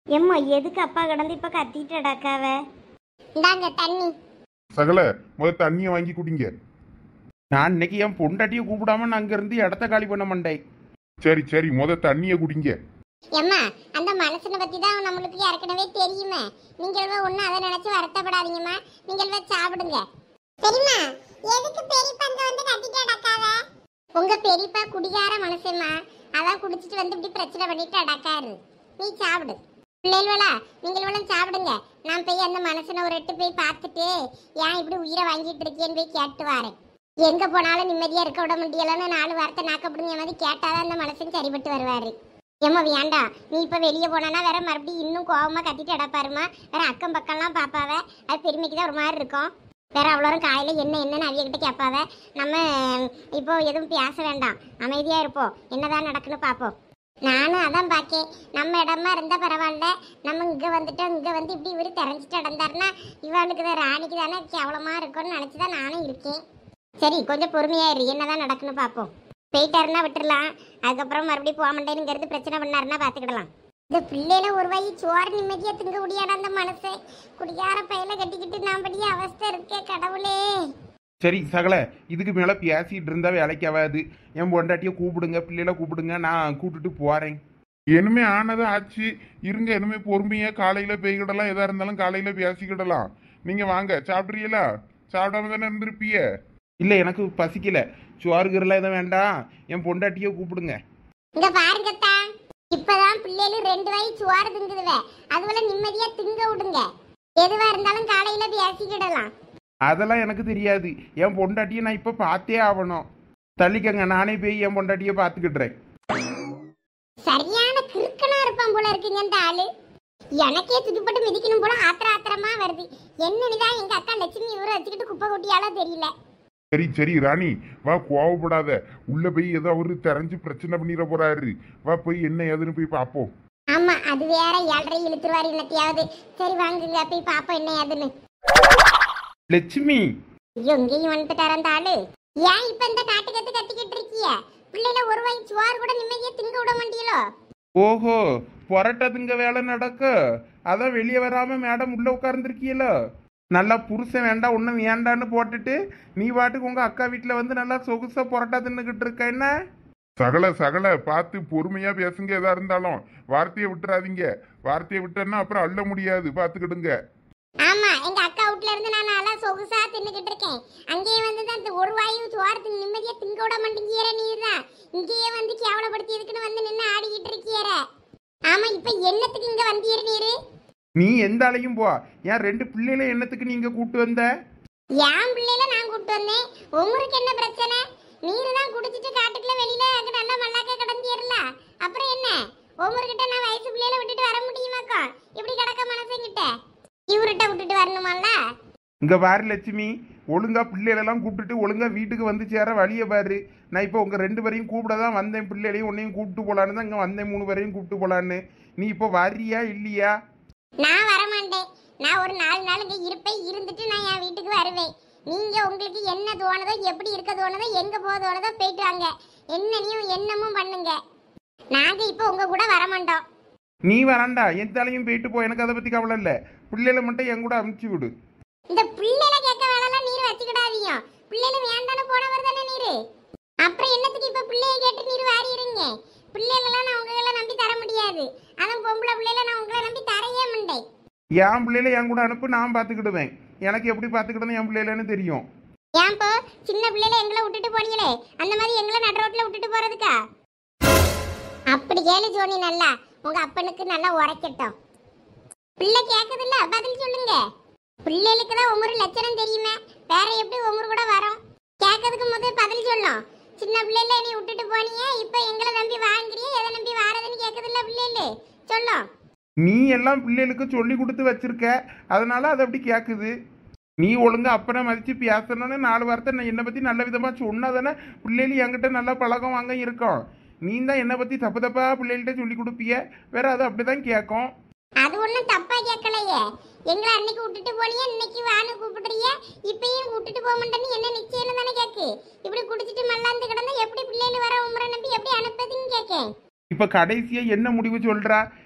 எம்மா எதுக்கு அப்பா கிடந்து இப்ப கத்திட்டடாக்காவ? இந்தாங்க தண்ணி. சகல முதல்ல தண்ணியை வாங்கி குடிங்க. நான் இன்னைக்கு என் பொண்டாட்டியை கூப்பிடாம நான் அங்கிருந்து இடத்த காலி பண்ண மாட்டேன். சரி சரி முதல்ல தண்ணியை குடிங்க. எம்மா அந்த மனுஷனை பத்தி தான் நம்மளுக்கு ஏற்கனவே தெரியுமே. நீங்கள்வ ஒண்ணு அதை நினைச்சு வருத்தப்படாதீங்கம்மா. நீங்கள்வ சாப்பிடுங்க. சரிம்மா, எதுக்கு பெரியப்பா இங்க வந்து கத்திட்டு அடக்காவ? உங்க பெரியப்பா குடிகார மனுஷம்மா. அதான் குடிச்சிட்டு வந்து இப்படி பிரச்சனை பண்ணிட்டு அடக்காரு. நீ சாப்பிடு பிள்ளைகளா, நீங்களும் சாப்பிடுங்க. நான் போய் அந்த மனுஷனை ஒரு எட்டு போய் பார்த்துட்டு ஏன் இப்படி உயிரை வாங்கிட்டு இருக்கேன்னு போய் கேட்டு வரேன். எங்க போனாலும் நிம்மதியா இருக்க விட முடியலன்னு 4 வார்த்தை நாக்கப்படுங்க மாதிரி கேட்டாதான் அந்த மனுஷன் சரிபட்டு வருவாரு. ஏம்மா வேண்டாம், நீ இப்ப வெளியே போனா வேற மறுபடியும் இன்னும் கோவமா கத்திட்டு அடப்பாருமா. வேற அக்கம் பக்கம்லாம் பாப்பாவ, அது பெருமைக்கு தான் ஒரு மாதிரி இருக்கும். வேற அவ்வளோரும் காலையில என்னன்னு அவியகிட்ட கேட்பாவ. நம்ம இப்போ எதுவும் பேச வேண்டாம், அமைதியா இருப்போம். என்னதான் நடக்குன்னு பார்ப்போம். நானும் அதான் பாக்கேன். நம்ம இடமா இருந்தா பரவாயில்ல, நம்ம இங்க வந்துட்டோம். இங்க வந்து இப்படி இவரு தெரிஞ்சிட்டு நடந்தாருன்னா இவளுக்கு தான் ராணிக்கு தானே கேவலமா இருக்கும்னு நினைச்சுதான் நானும் இருக்கேன். சரி கொஞ்சம் பொறுமையா இரு, என்னதான் நடக்குன்னு பார்ப்போம். போயிட்டாருன்னா விட்டுடலாம், அதுக்கப்புறம் மறுபடியும் போக மாட்டேனுங்கிறது பிரச்சனை பண்ணாருன்னா பார்த்துக்கிடலாம். இந்த பிள்ளையில ஒரு வாய் சோறு நிம்மதியா திங்க முடியாத அந்த மனசை குடியார பையில கட்டிக்கிட்டு நான் படிய அவஸ்தை இருக்கே கடவுளே. சரி சகல, இதுக்கு மேலே பேசிட்டு இருந்தா வேலைக்கு ஆகாது. என் பொண்டாட்டியை கூப்பிடுங்க, பிள்ளைகளை கூப்பிடுங்க, நான் கூப்பிட்டுட்டு போறேன். இனிமே ஆனதும் ஆச்சு, இருங்க. இனிமே பொறுமையா காலையில பேய்கிடலாம், எதா இருந்தாலும் காலையில பேசிக்கிடலாம். நீங்க வாங்க, சாப்பிட்றீங்களா? சாப்பிடாம தானே இருந்திருப்பிய. இல்லை எனக்கு பசிக்கல, சோறுகிறலாம் எதுவும் வேண்டாம். என் பொண்டாட்டியை கூப்பிடுங்க. இங்க பாருங்கத்தா, இப்பதான் பிள்ளைகள் 2 வாய் சோறு திங்குதுவே, அதுவரை நிம்மதியா திங்க விடுங்க. எதுவா இருந்தாலும் காலையில பேசிக்கிடலாம். அதெல்லாம் எனக்கு தெரியாது. என் பொண்டாட்டியை நான் இப்போ பார்த்தே ஆகணும். தள்ளிக்கங்க, நானே போய் என் பொண்டாட்டியை பார்த்துக்கிட்டுறேன். சரியான கிறுக்கனா இருப்பான் போல இருக்குங்க இந்த ஆளு. எனக்கே துடுப்பட்டு மிதிக்கணும் போல ஆத்திரமா வருது. என்னன்னுதான் எங்க அக்கா லட்சுமி இவரை வச்சுக்கிட்டு குப்பை கொட்டியாலோ தெரியல. சரி சரி ராணி, வா கோவப்படாத. உள்ள போய் ஏதோ அவரு தெரிஞ்சு பிரச்சனை பண்ணிட போறாரு. வா போய் என்ன ஏதுன்னு போய் பார்ப்போம். ஆமா, அது வேற 7:30 இழுத்துருவாரு என்னத்தையாவது. சரி வாங்குங்க, போய் பாப்போம் என்ன ஏதுன்னு. லட்சுமி, ஐயோ இங்கேயும் வந்துட்டார அந்த ஆளு. ஏன் இப்ப இந்த காட்டுக்கத்து கத்திக்கிட்டு இருக்கிய? பிள்ளைல ஒரு வாய் சோறு கூட நிம்மதியா திங்க விட மாட்டீங்களோ? ஓஹோ, புரட்டதுங்க வேலை நடக்க, அதான் வெளியே வராம மேடம் உள்ள உட்கார்ந்துருக்கீங்களோ. நல்லா புருஷன் வேண்டாம் ஒன்றும் வேண்டான்னு போட்டுட்டு நீ பாட்டுக்கு உங்க அக்கா வீட்டில் வந்து நல்லா சொகுசா புரட்டா தின்னுக்கிட்டு இருக்க என்ன? சகல சகல பார்த்து பொறுமையா பேசுங்க. எதா இருந்தாலும் வார்த்தையை விட்டுறாதீங்க. வார்த்தையை விட்டேன்னா அப்புறம் அள்ள முடியாது, பார்த்துக்கிடுங்க. ஆமா, எங்க அக்கா வீட்ல இருந்து நான் நல்லா சொகுசா தின்னுக்கிட்டு இருக்கேன். அங்கேயே வந்து தான் இந்த ஒரு வாயு சோறு நிம்மதியா திங்க விட மாட்டேங்கிற நீதான். இங்கேயே வந்து கேவலப்படுத்தி இருக்குன்னு வந்து நின்று ஆடிக்கிட்டு இருக்கியற. ஆமா, இப்ப என்னத்துக்கு இங்க வந்தீர் நீரு? நீ எந்த ஆளையும் போ. ஏன் 2 பிள்ளைகளை என்னத்துக்கு நீங்க கூட்டு வந்த? என் பிள்ளைல நான் கூட்டு வந்தேன். உங்களுக்கு என்ன பிரச்சனை? நீரு தான் குடிச்சிட்டு காட்டுக்குள்ள வெளியில அங்க நல்லா மல்லாக்க கிடந்தீர்ல, அப்புறம் என்ன? உங்ககிட்ட நான் வயசு பிள்ளைல விட்டுட்டு வர முடியுமாக்கா? இப்படி கிடக்க மனசுங்கிட்ட இவர்கிட்ட விட்டுட்டு வரணுமால? இங்க பாரு லட்சுமி, ஒழுங்கா பிள்ளைகளெல்லாம் கூப்பிட்டுட்டு ஒழுங்கா வீட்டுக்கு வந்து சேர வழியை பாரு. நான் இப்போ உங்க 2 பேரையும் கூப்பிட தான் வந்தேன். பிள்ளைகளையும் உன்னையும் கூப்பிட்டு போலான்னு தான் இங்க வந்தேன். 3 பேரையும் கூப்பிட்டு போலான்னு. நீ இப்போ வரியா இல்லையா? நான் வரமாட்டேன். நான் ஒரு 4 நாள் இங்க இருப்பேன். இருந்துட்டு நான் என் வீட்டுக்கு வருவேன். நீங்க உங்களுக்கு என்ன தோணுதோ, எப்படி இருக்க தோணுதோ, எங்க போக தோணுதோ போயிட்டு வாங்க. என்னனையும் என்னமும் பண்ணுங்க. நாங்க இப்போ உங்க கூட வரமாட்டோம். நீ வரண்டா, என் தலையும் போயிட்டு போ. எனக்கு அதை பத்தி கவலை இல்லை. பிள்ளைகளை மட்டும் என் கூட அனுப்பிச்சு விடு. இந்த பிள்ளைல கேட்க வேலைலாம் நீர் வச்சுக்கிடாதீங்க. பிள்ளைல வேண்டான்னு போனவர் தானே நீரு. அப்புறம் என்னத்துக்கு இப்ப பிள்ளைய கேட்டு நீர் வாரி இருங்க? பிள்ளைகளெல்லாம் நான் உங்களை நம்பி தர முடியாது. அதான் பொம்பளை பிள்ளைல நான் உங்களை நம்பி தரையே மாட்டேன். என் பிள்ளைகளை என் கூட அனுப்பு, நான் பார்த்துக்கிடுவேன். எனக்கு எப்படி பார்த்துக்கிட்டணும் என் பிள்ளைலன்னு தெரியும். ஏன்போ சின்ன பிள்ளைல எங்களை விட்டுட்டு போனீங்களே, அந்த மாதிரி எங்களை நடு ரோட்ல விட்டுட்டு போறதுக்கா? அப்படி கேளு ஜோனி, நல்லா உங்க அப்பனுக்கு நல்லா உரைக்கட்டும். பிள்ளை கேக்குதுல்ல, பதில் சொல்லுங்க. பிள்ளைகளுக்கு தான் ஒவ்வொரு லட்சணம் தெரியுமே, வேற எப்படி ஒவ்வொரு கூட வரும்? கேட்கறதுக்கு முதல் பதில் சொல்லும். சின்ன பிள்ளைல நீ விட்டுட்டு போனியே, இப்ப எங்களை நம்பி வாங்குறியே, எதை நம்பி வாரதுன்னு கேக்குதுல்ல பிள்ளைல சொல்லும். நீ எல்லாம் பிள்ளைகளுக்கு சொல்லி கொடுத்து வச்சிருக்க, அதனால அது அப்படி கேட்குது. நீ ஒழுங்கா அப்பனை மதிச்சு பேசணும்னு 4 வார்த்தை நான் என்னை பத்தி நல்ல விதமா சொன்னா தானே பிள்ளைகள் என்கிட்ட நல்ல பழக்கம் வாங்க இருக்கும். நீ தான் என்னை பத்தி தப்பு தப்பா பிள்ளைகள்கிட்ட சொல்லி கொடுப்பிய, வேற அது அப்படிதான் கேட்கும். அது ஒண்ணும் தப்பா கேட்கலையே. எங்களை அன்னைக்கு விட்டுட்டு போனியே, இன்னைக்கு வான்னு கூப்பிடுறிய, இப்பயும் விட்டுட்டு போக மாட்டேன்னு என்ன நிச்சயம் தானே கேக்கு. இப்படி குடிச்சிட்டு மல்லாந்து கிடந்தா எப்படி பிள்ளைகள் வர உமரை நம்பி எப்படி அனுப்பதுன்னு கேட்கேன். இப்ப கடைசியா என்ன முடிவு சொல்றா?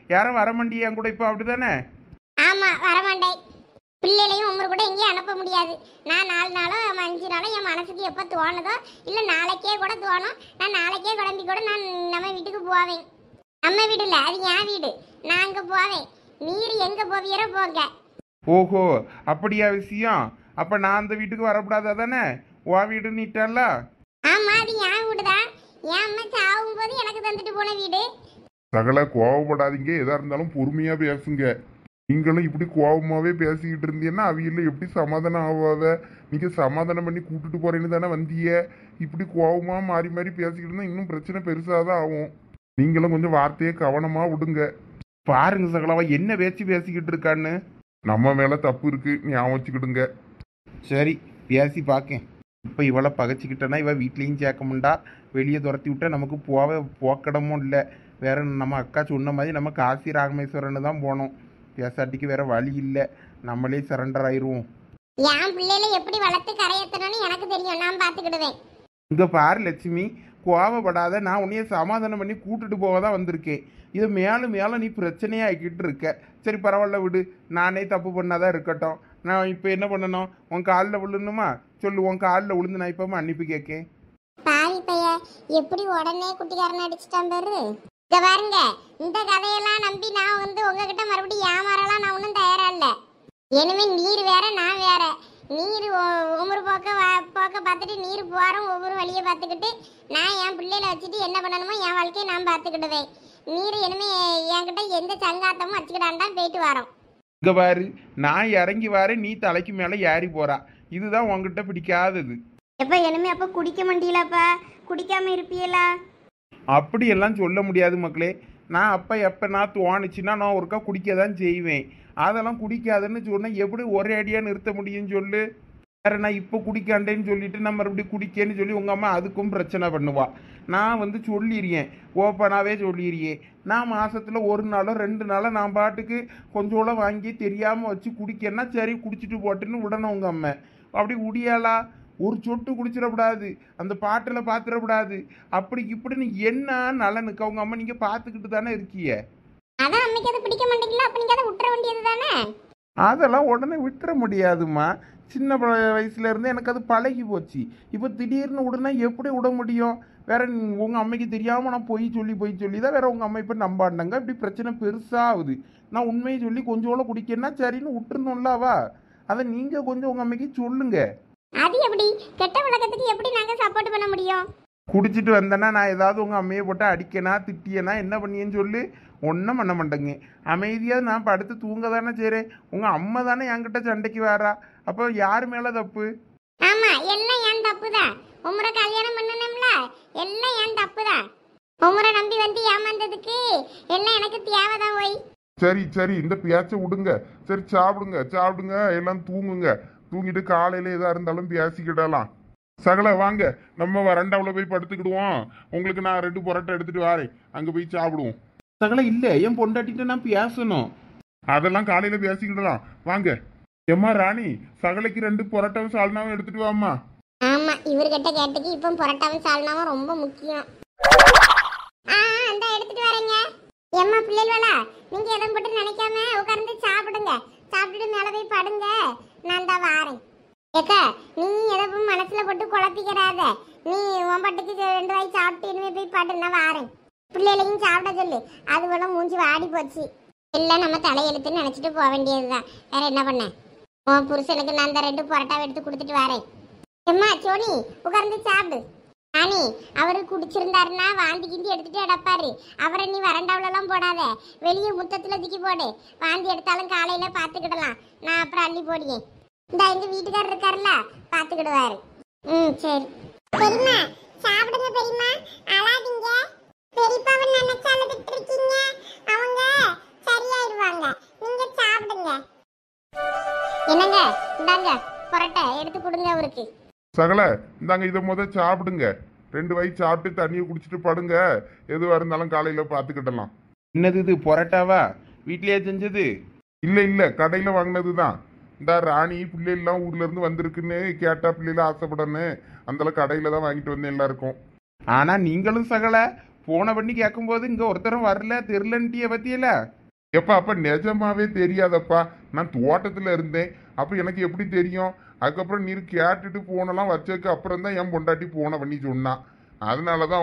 யாரும் வரமாண்டியே என் கூட இப்போ அப்படிதானே? ஆமா வரமாட்டேன். பிள்ளைகளையும் உமர் கூட எங்கேயும் அனுப்ப முடியாது. நான் 4 நாளோ 5 நாளோ என் மனசுக்கு எப்போ தோணுதோ இல்லை நாளைக்கே கூட தோணும், நான் நாளைக்கே கிளம்பி கூட நான் நம்ம வீட்டுக்கு போவேன். நம்ம வீடு இல்லை, அது என் வீடு. நான் அங்கே போவேன். நீர் எங்கே போவீரோ போங்க. ஓஹோ, அப்படியா விஷயம்? அப்போ நான் அந்த வீட்டுக்கு வரக்கூடாதா தானே? உன் வீடு நீட்டல்ல? ஆமா, அது என் வீடு தான். என் அம்மா சாவும் போது எனக்கு தந்துட்டு போன வீடு. சகல கோவப்படாதீங்க, எதா இருந்தாலும் பொறுமையா பேசுங்க. நீங்களும் இப்படி கோபமாவே பேசிக்கிட்டு இருந்தீங்கன்னா அவியில எப்படி சமாதானம் ஆகாத? நீங்க சமாதானம் பண்ணி கூட்டிட்டு போறேன்னு தானே வந்தீங்க. இப்படி கோபமா மாறி மாறி பேசிக்கிட்டு இருந்தா இன்னும் பிரச்சனை பெருசாதான் ஆகும். நீங்களும் கொஞ்சம் வார்த்தையை கவனமா விடுங்க. பாருங்க சகலாவா என்ன பேசிக்கிட்டு இருக்கான்னு. நம்ம மேல தப்பு இருக்கு, ஞாபகம் வச்சுக்கிடுங்க. சரி, பேசி பார்க்கேன். இப்போ இவளை பகைச்சிக்கிட்டேன்னா இவள் வீட்லேயும் சேர்க்க முண்டா, வெளியே துரத்தி விட்டா நமக்கு போக்கடமும் இல்லை. வேற நம்ம அக்கா சொன்ன மாதிரி நம்ம காசி ராமேஸ்வரன்னு தான் போனோம். பேசாட்டிக்கு வேற வழி இல்லை, நம்மளே சரண்டர் ஆயிடுவோம். என் பிள்ளைகளை எப்படி வளர்த்து கரையேற்றணும்னு எனக்கு தெரியும், நான் பார்த்துக்கிடுவேன். இங்கே பாரு லட்சுமி, கோவப்படாத. நான் உன்னைய சமாதானம் பண்ணி கூட்டிட்டு போக தான் வந்திருக்கேன். இதை மேலும் மேலும் நீ பிரச்சனையாக்கிட்டு இருக்க. சரி பரவாயில்ல விடு, நானே தப்பு பண்ணாதான் இருக்கட்டும். நான் இப்போ என்ன பண்ணணும்? உன் காலில் விழுணுமா? சொல்லு, உன் காலில் விழுந்து நான் இப்போ மன்னிப்பு கேட்கேன். பாவி பைய எப்படி உடனே குட்டிக்காரன் அடிச்சிட்டான் பாரு. இங்க பாருங்க, இந்த கதையெல்லாம் நம்பி நான் உங்ககிட்ட மறுபடியும் ஏமாறலாம் நான் ஒன்றும் தயாரா இல்லை. இனிமே நீர் வேற நான் வேற. நீர் ஒவ்வொரு போக்க பார்த்துட்டு நீர் போகிறோம் ஒவ்வொரு வழியை பார்த்துக்கிட்டு நான் என் பிள்ளைகளை வச்சுட்டு என்ன பண்ணணுமோ என் வாழ்க்கையை நான் பார்த்துக்கிடுவேன். நீர் இனிமே என்கிட்ட எந்த சங்காத்தமும் வச்சுக்கிடான்தான் போயிட்டு வரோம். இங்கே பாரு, நான் இறங்கி வரேன், நீ தலைக்கு மேலே ஏறி போறா. இதுதான் உங்ககிட்ட பிடிக்காதது. எப்போ இனிமே அப்போ குடிக்க மாட்டீங்களாப்பா? குடிக்காம இருப்பீங்களா? அப்படியெல்லாம் சொல்ல முடியாது மக்களே. நான் அப்போ எப்போ நான் தோணுச்சுன்னா நான் ஒருக்கா குடிக்க தான் செய்வேன். அதெல்லாம் குடிக்காதுன்னு சொன்னால் எப்படி ஒரே அடியாக நிறுத்த முடியும்னு சொல்லு. வேற நான் இப்போ குடிக்காண்டேன்னு சொல்லிட்டு நான் மறுபடியும் குடிக்கேன்னு சொல்லி உங்கள் அம்மா அதுக்கும் பிரச்சனை பண்ணுவா. நான் சொல்லிடுறேன், ஓப்பனாகவே சொல்லிடுறேன். நான் மாதத்தில் 1 நாளோ 2 நாளோ நான் பாட்டுக்கு கொஞ்சோളം வாங்கி தெரியாமல் வச்சு குடிக்கேன்னா சரி குடிச்சிட்டு போட்டுன்னு விடணும் உங்கள் அம்மா. அப்படி உடியாளா? ஒரு சொட்டு குடிச்சிடக்கூடாது, அந்த பாட்டில் பார்த்துடக்கூடாது. அப்படி இப்படின்னு என்ன நலனுக்கு அவங்க அம்மா நீங்கள் பார்த்துக்கிட்டு தானே இருக்கீங்க. அதான் அன்னைக்கு அது பிடிக்க மாட்டேங்கல, அப்ப நீங்க அதை விட்டுற வேண்டியது தானே. அதெல்லாம் உடனே விட்டுற முடியாதுமா. சின்ன வயசுல இருந்து எனக்கு அது பழகி போச்சு. இப்போ திடீர்னு விடுனா எப்படி விட முடியும்? வேற உங்கள் அம்மைக்கு தெரியாமல் நான் பொய் சொல்லி தான் வேற உங்கள் அம்மா இப்போ நம்பாண்டாங்க. இப்படி பிரச்சனை பெருசாகுது. நான் உண்மையை சொல்லி கொஞ்சோളം குடிக்கன்னா சரின்னு விட்டுருணும்லவா? அதை நீங்கள் கொஞ்சம் உங்கள் அம்மைக்கு சொல்லுங்க. அது எப்படி? கெட்ட வழக்கத்துக்கு எப்படி நாங்க சப்போர்ட் பண்ண முடியும்? குடிச்சிட்டு வந்தேன்னா நான் ஏதாவது உங்கள் அம்மையை போட்டு அடிக்கனா திட்டியனா என்ன பண்ணியேன்னு சொல்லு. ஒன்றும் பண்ண மாட்டேங்க. அமைதியாக நான் படுத்து தூங்க தானே செய்கிறேன். உங்கள் அம்மா தானே என்கிட்ட சண்டைக்கு வரா. அப்போ யார் மேலே தப்பு? ஆமா, எல்லாம் என் தப்பு தான். உமரை கல்யாணம் பண்ணணும்ல, எல்லாம் என் தப்பு தான். உமரை நம்பி ஏமாந்ததுக்கு எல்லாம் எனக்கு தேவைதான். போய் சரி சரி, இந்த பேச்சை விடுங்க. சரி சாப்பிடுங்க, எல்லாம் தூங்குங்க. தூங்கிட்டு காலையில எதா இருந்தாலும் பேசிக்கிடலாம். சகல வாங்க, நம்ம வரண்டாவில் போய் படுத்துக்கிடுவோம். உங்களுக்கு நான் 2 பரோட்டா எடுத்துட்டு வரேன், அங்க போய் சாப்பிடுவோம். சகல இல்லை, என் பொண்டாட்டிட்ட நான் பேசணும். அதெல்லாம் காலையில பேசிக்கிடலாம் வாங்க. எம்மா ராணி, சகலைக்கு 2 பரோட்டாவும் சால்னாவும் எடுத்துட்டு வாம்மா. ஆமா, இவர்கிட்ட கேட்டுக்கு இப்போ பரோட்டாவும் சால்னாவும் ரொம்ப முக்கியம். அந்த எடுத்துட்டு வரேங்க. எம்மா பிள்ளைகளா, நீங்க எதுவும் போட்டு நினைக்காம உட்கார்ந்து சாப்பிடுங்க. சாப்பிட்டுட்டு மேல போய் படுங்க, நான் தான் வாரேன். ஏக்கா, நீ எதுவும் மனசுல போட்டு குழப்பிக்கிறாத. நீ உன் பாட்டுக்கு 2 வாய் சாப்பிட்டு இனிமே போய் படு, நான் வாரேன். பிள்ளைகளையும் சாப்பிட சொல்லு. அது போல மூஞ்சி வாடி போச்சு. எல்லாம் நம்ம தலையெழுத்துன்னு நினைச்சிட்டு போக வேண்டியதுதான். வேற என்ன பண்ண? உன் புருஷனுக்கு நான் அந்த 2 பரோட்டாவை எடுத்து கொடுத்துட்டு வரேன். எம்மா சோனி, உட்கார்ந்து சாப்பிடு. ராணி, அவரு குடிச்சிருந்தாருன்னா வாந்தி கிந்தி எடுத்துட்டு அடப்பாரு. அவரை நீ வரண்டாவிலலாம் போடாத, வெளியே முத்தத்துல தூக்கி போடு. வாந்தி எடுத்தாலும் காலையில பாத்துக்கிடலாம். நான் அப்புறம் அள்ளி போடியேன். இந்த எங்க வீட்டுக்காரர் இருக்காருல்ல, பாத்துக்கிடுவாரு. சரி பெரியம்மா, சாப்பிடுங்க பெரியம்மா, அழாதீங்க. பெரியப்பாவை நினைச்சு அழுதுட்டு இருக்கீங்க, அவங்க சரியாயிருவாங்க. நீங்க சாப்பிடுங்க. என்னங்க, இந்தாங்க பரோட்டா எடுத்து கொடுங்க அவருக்கு. சகல இந்தாங்க, இதை சாப்பிடுங்க. 2 வாய் சாப்பிட்டு தண்ணியை குடிச்சிட்டு படுங்க. எதுவா இருந்தாலும் காலையில பாத்துக்கிடலாம். என்னது இது, பொரோட்டாவா? வீட்லயே செஞ்சது? இல்ல கடையில வாங்கினதுதான். இந்த ராணி பிள்ளைலாம் ஊர்ல இருந்து வந்திருக்குன்னு கேட்டா பிள்ளைல ஆசைப்படணும், அந்த கடையில தான் வாங்கிட்டு வந்தேன் எல்லாருக்கும். ஆனா நீங்களும் சகல போன பண்ணி கேட்கும்போது இங்க ஒருத்தரும் வரல தெரிலன்ட்டிய பத்தியல. எப்பா அப்ப நிஜமாவே தெரியாதப்பா. நான் தோட்டத்துல இருந்தேன். அப்ப எனக்கு எப்படி தெரியும்? அதுக்கப்புறம் நீர் கேட்டுட்டு போனெல்லாம் வச்சதுக்கு அப்புறம் தான் என் பொண்டாட்டி போன பண்ணி சொன்னான். அதனாலதான்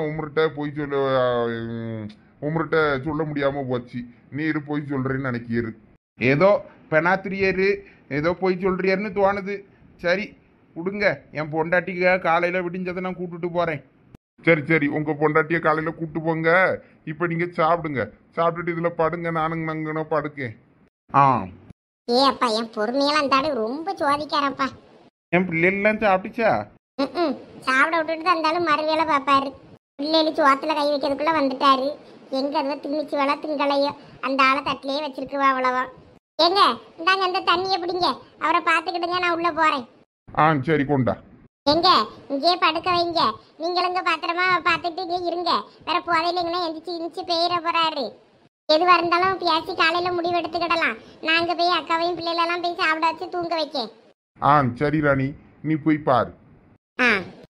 உமர்கிட்ட சொல்ல முடியாம போச்சு. நீர் போய் சொல்றேன்னு நினைக்கிறு. ஏதோ பெனாத்திரியரு ஏதோ போய் சொல்றியாருன்னு தோணுது. சரி விடுங்க, என் பொண்டாட்டிக்கு காலையில் விடிஞ்சதை நான் கூப்பிட்டுட்டு போகிறேன். சரி சரி, உங்க பொண்டாட்டிய காலையில கூட்டு போங்க. இப்ப நீங்க சாப்பிடுங்க. சாப்பிட்டுட்டு இதுல படுங்க. நானுங்க நங்கனோ படுக்கேன். ஆ, ஏ அப்பா என் பொறுமையெல்லாம் அந்த ஆளு ரொம்ப சோதிக்காரப்பா. என் பிள்ளைகள்லாம் சாப்பிட்டுச்சா? ம் சாப்பிட விட்டுட்டு தான் இருந்தாலும் மறுவேளை பார்ப்பாரு. பிள்ளைகள் சோத்துல கை வைக்கிறதுக்குள்ள வந்துட்டாரு. எங்க அதுவா திணிச்சு வேலை திங்களையோ அந்த ஆளை தட்டிலேயே வச்சிருக்குவா அவ்வளவா. ஏங்க இந்தாங்க இந்த தண்ணியை பிடிங்க, அவரை பார்த்துக்கிடுங்க, நான் உள்ள போறேன். ஆ சரி, கொண்டா. எங்க இங்கேயே படுக்க வைங்க. நீங்களுங்க பத்திரமா பார்த்துட்டு இங்கே இருங்க. வேற போதையிலங்கன்னா எந்திரிச்சு பெயர போறாரு. எதுவாக இருந்தாலும் பேசி காலையில முடிவு எடுத்துக்கிடலாம். நான் அங்கே போய் அக்காவையும் பிள்ளைகளெல்லாம் போய் சாப்பிட வச்சு தூங்க வைக்கேன். ஆ சரி ராணி, நீ போய் பாரு. ஆ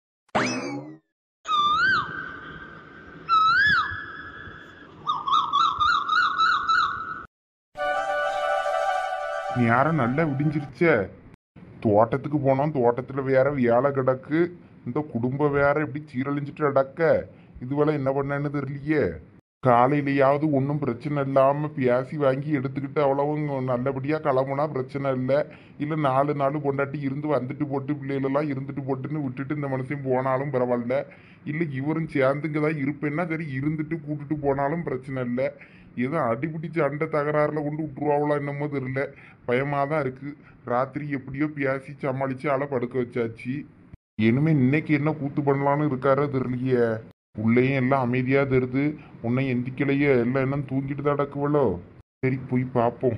நீ யாரும் நல்லா விடிஞ்சிருச்சே. தோட்டத்துக்கு போனோம். தோட்டத்துல வேற வேலை கிடக்கு. இந்த குடும்பம் வேற எப்படி சீரழிஞ்சிட்டு கிடக்க. இதுவெல்லாம் என்ன பண்ணேன்னு தெரியலையே. காலையிலையாவது ஒன்றும் பிரச்சனை இல்லாம பேசி வாங்கி எடுத்துக்கிட்டு அவ்வளவும் நல்லபடியா கிளம்புனா பிரச்சனை இல்லை. இல்லை 4 நாள் பொண்டாட்டி இருந்து வந்துட்டு போட்டு பிள்ளைகளெல்லாம் இருந்துட்டு போட்டுன்னு விட்டுட்டு இந்த மனுஷன் போனாலும் பரவாயில்ல. இல்லை இவரும் சேர்ந்துங்க தான் இருப்பேன்னா சரி, இருந்துட்டு கூட்டுட்டு போனாலும் பிரச்சனை இல்லை. ஏதோ அடிபிடி சண்டை தகராறுல கொண்டு விட்டுருவாங்களா என்னமோ தெரியல. பயமாக தான் இருக்கு. ராத்திரி எப்படியோ பேசி சமாளிச்சு ஆளை படுக்க வச்சாச்சு. இனிமே இன்னைக்கு என்ன கூத்து பண்ணலான்னு இருக்காரோ தெரியலையே. உள்ளேயும் எல்லாம் அமைதியா தெரியுது. உன்னை எந்திக்கலையே, எல்லாம் என்ன தூங்கிட்டு தான் நடக்குவளோ. சரி போய் பார்ப்போம்.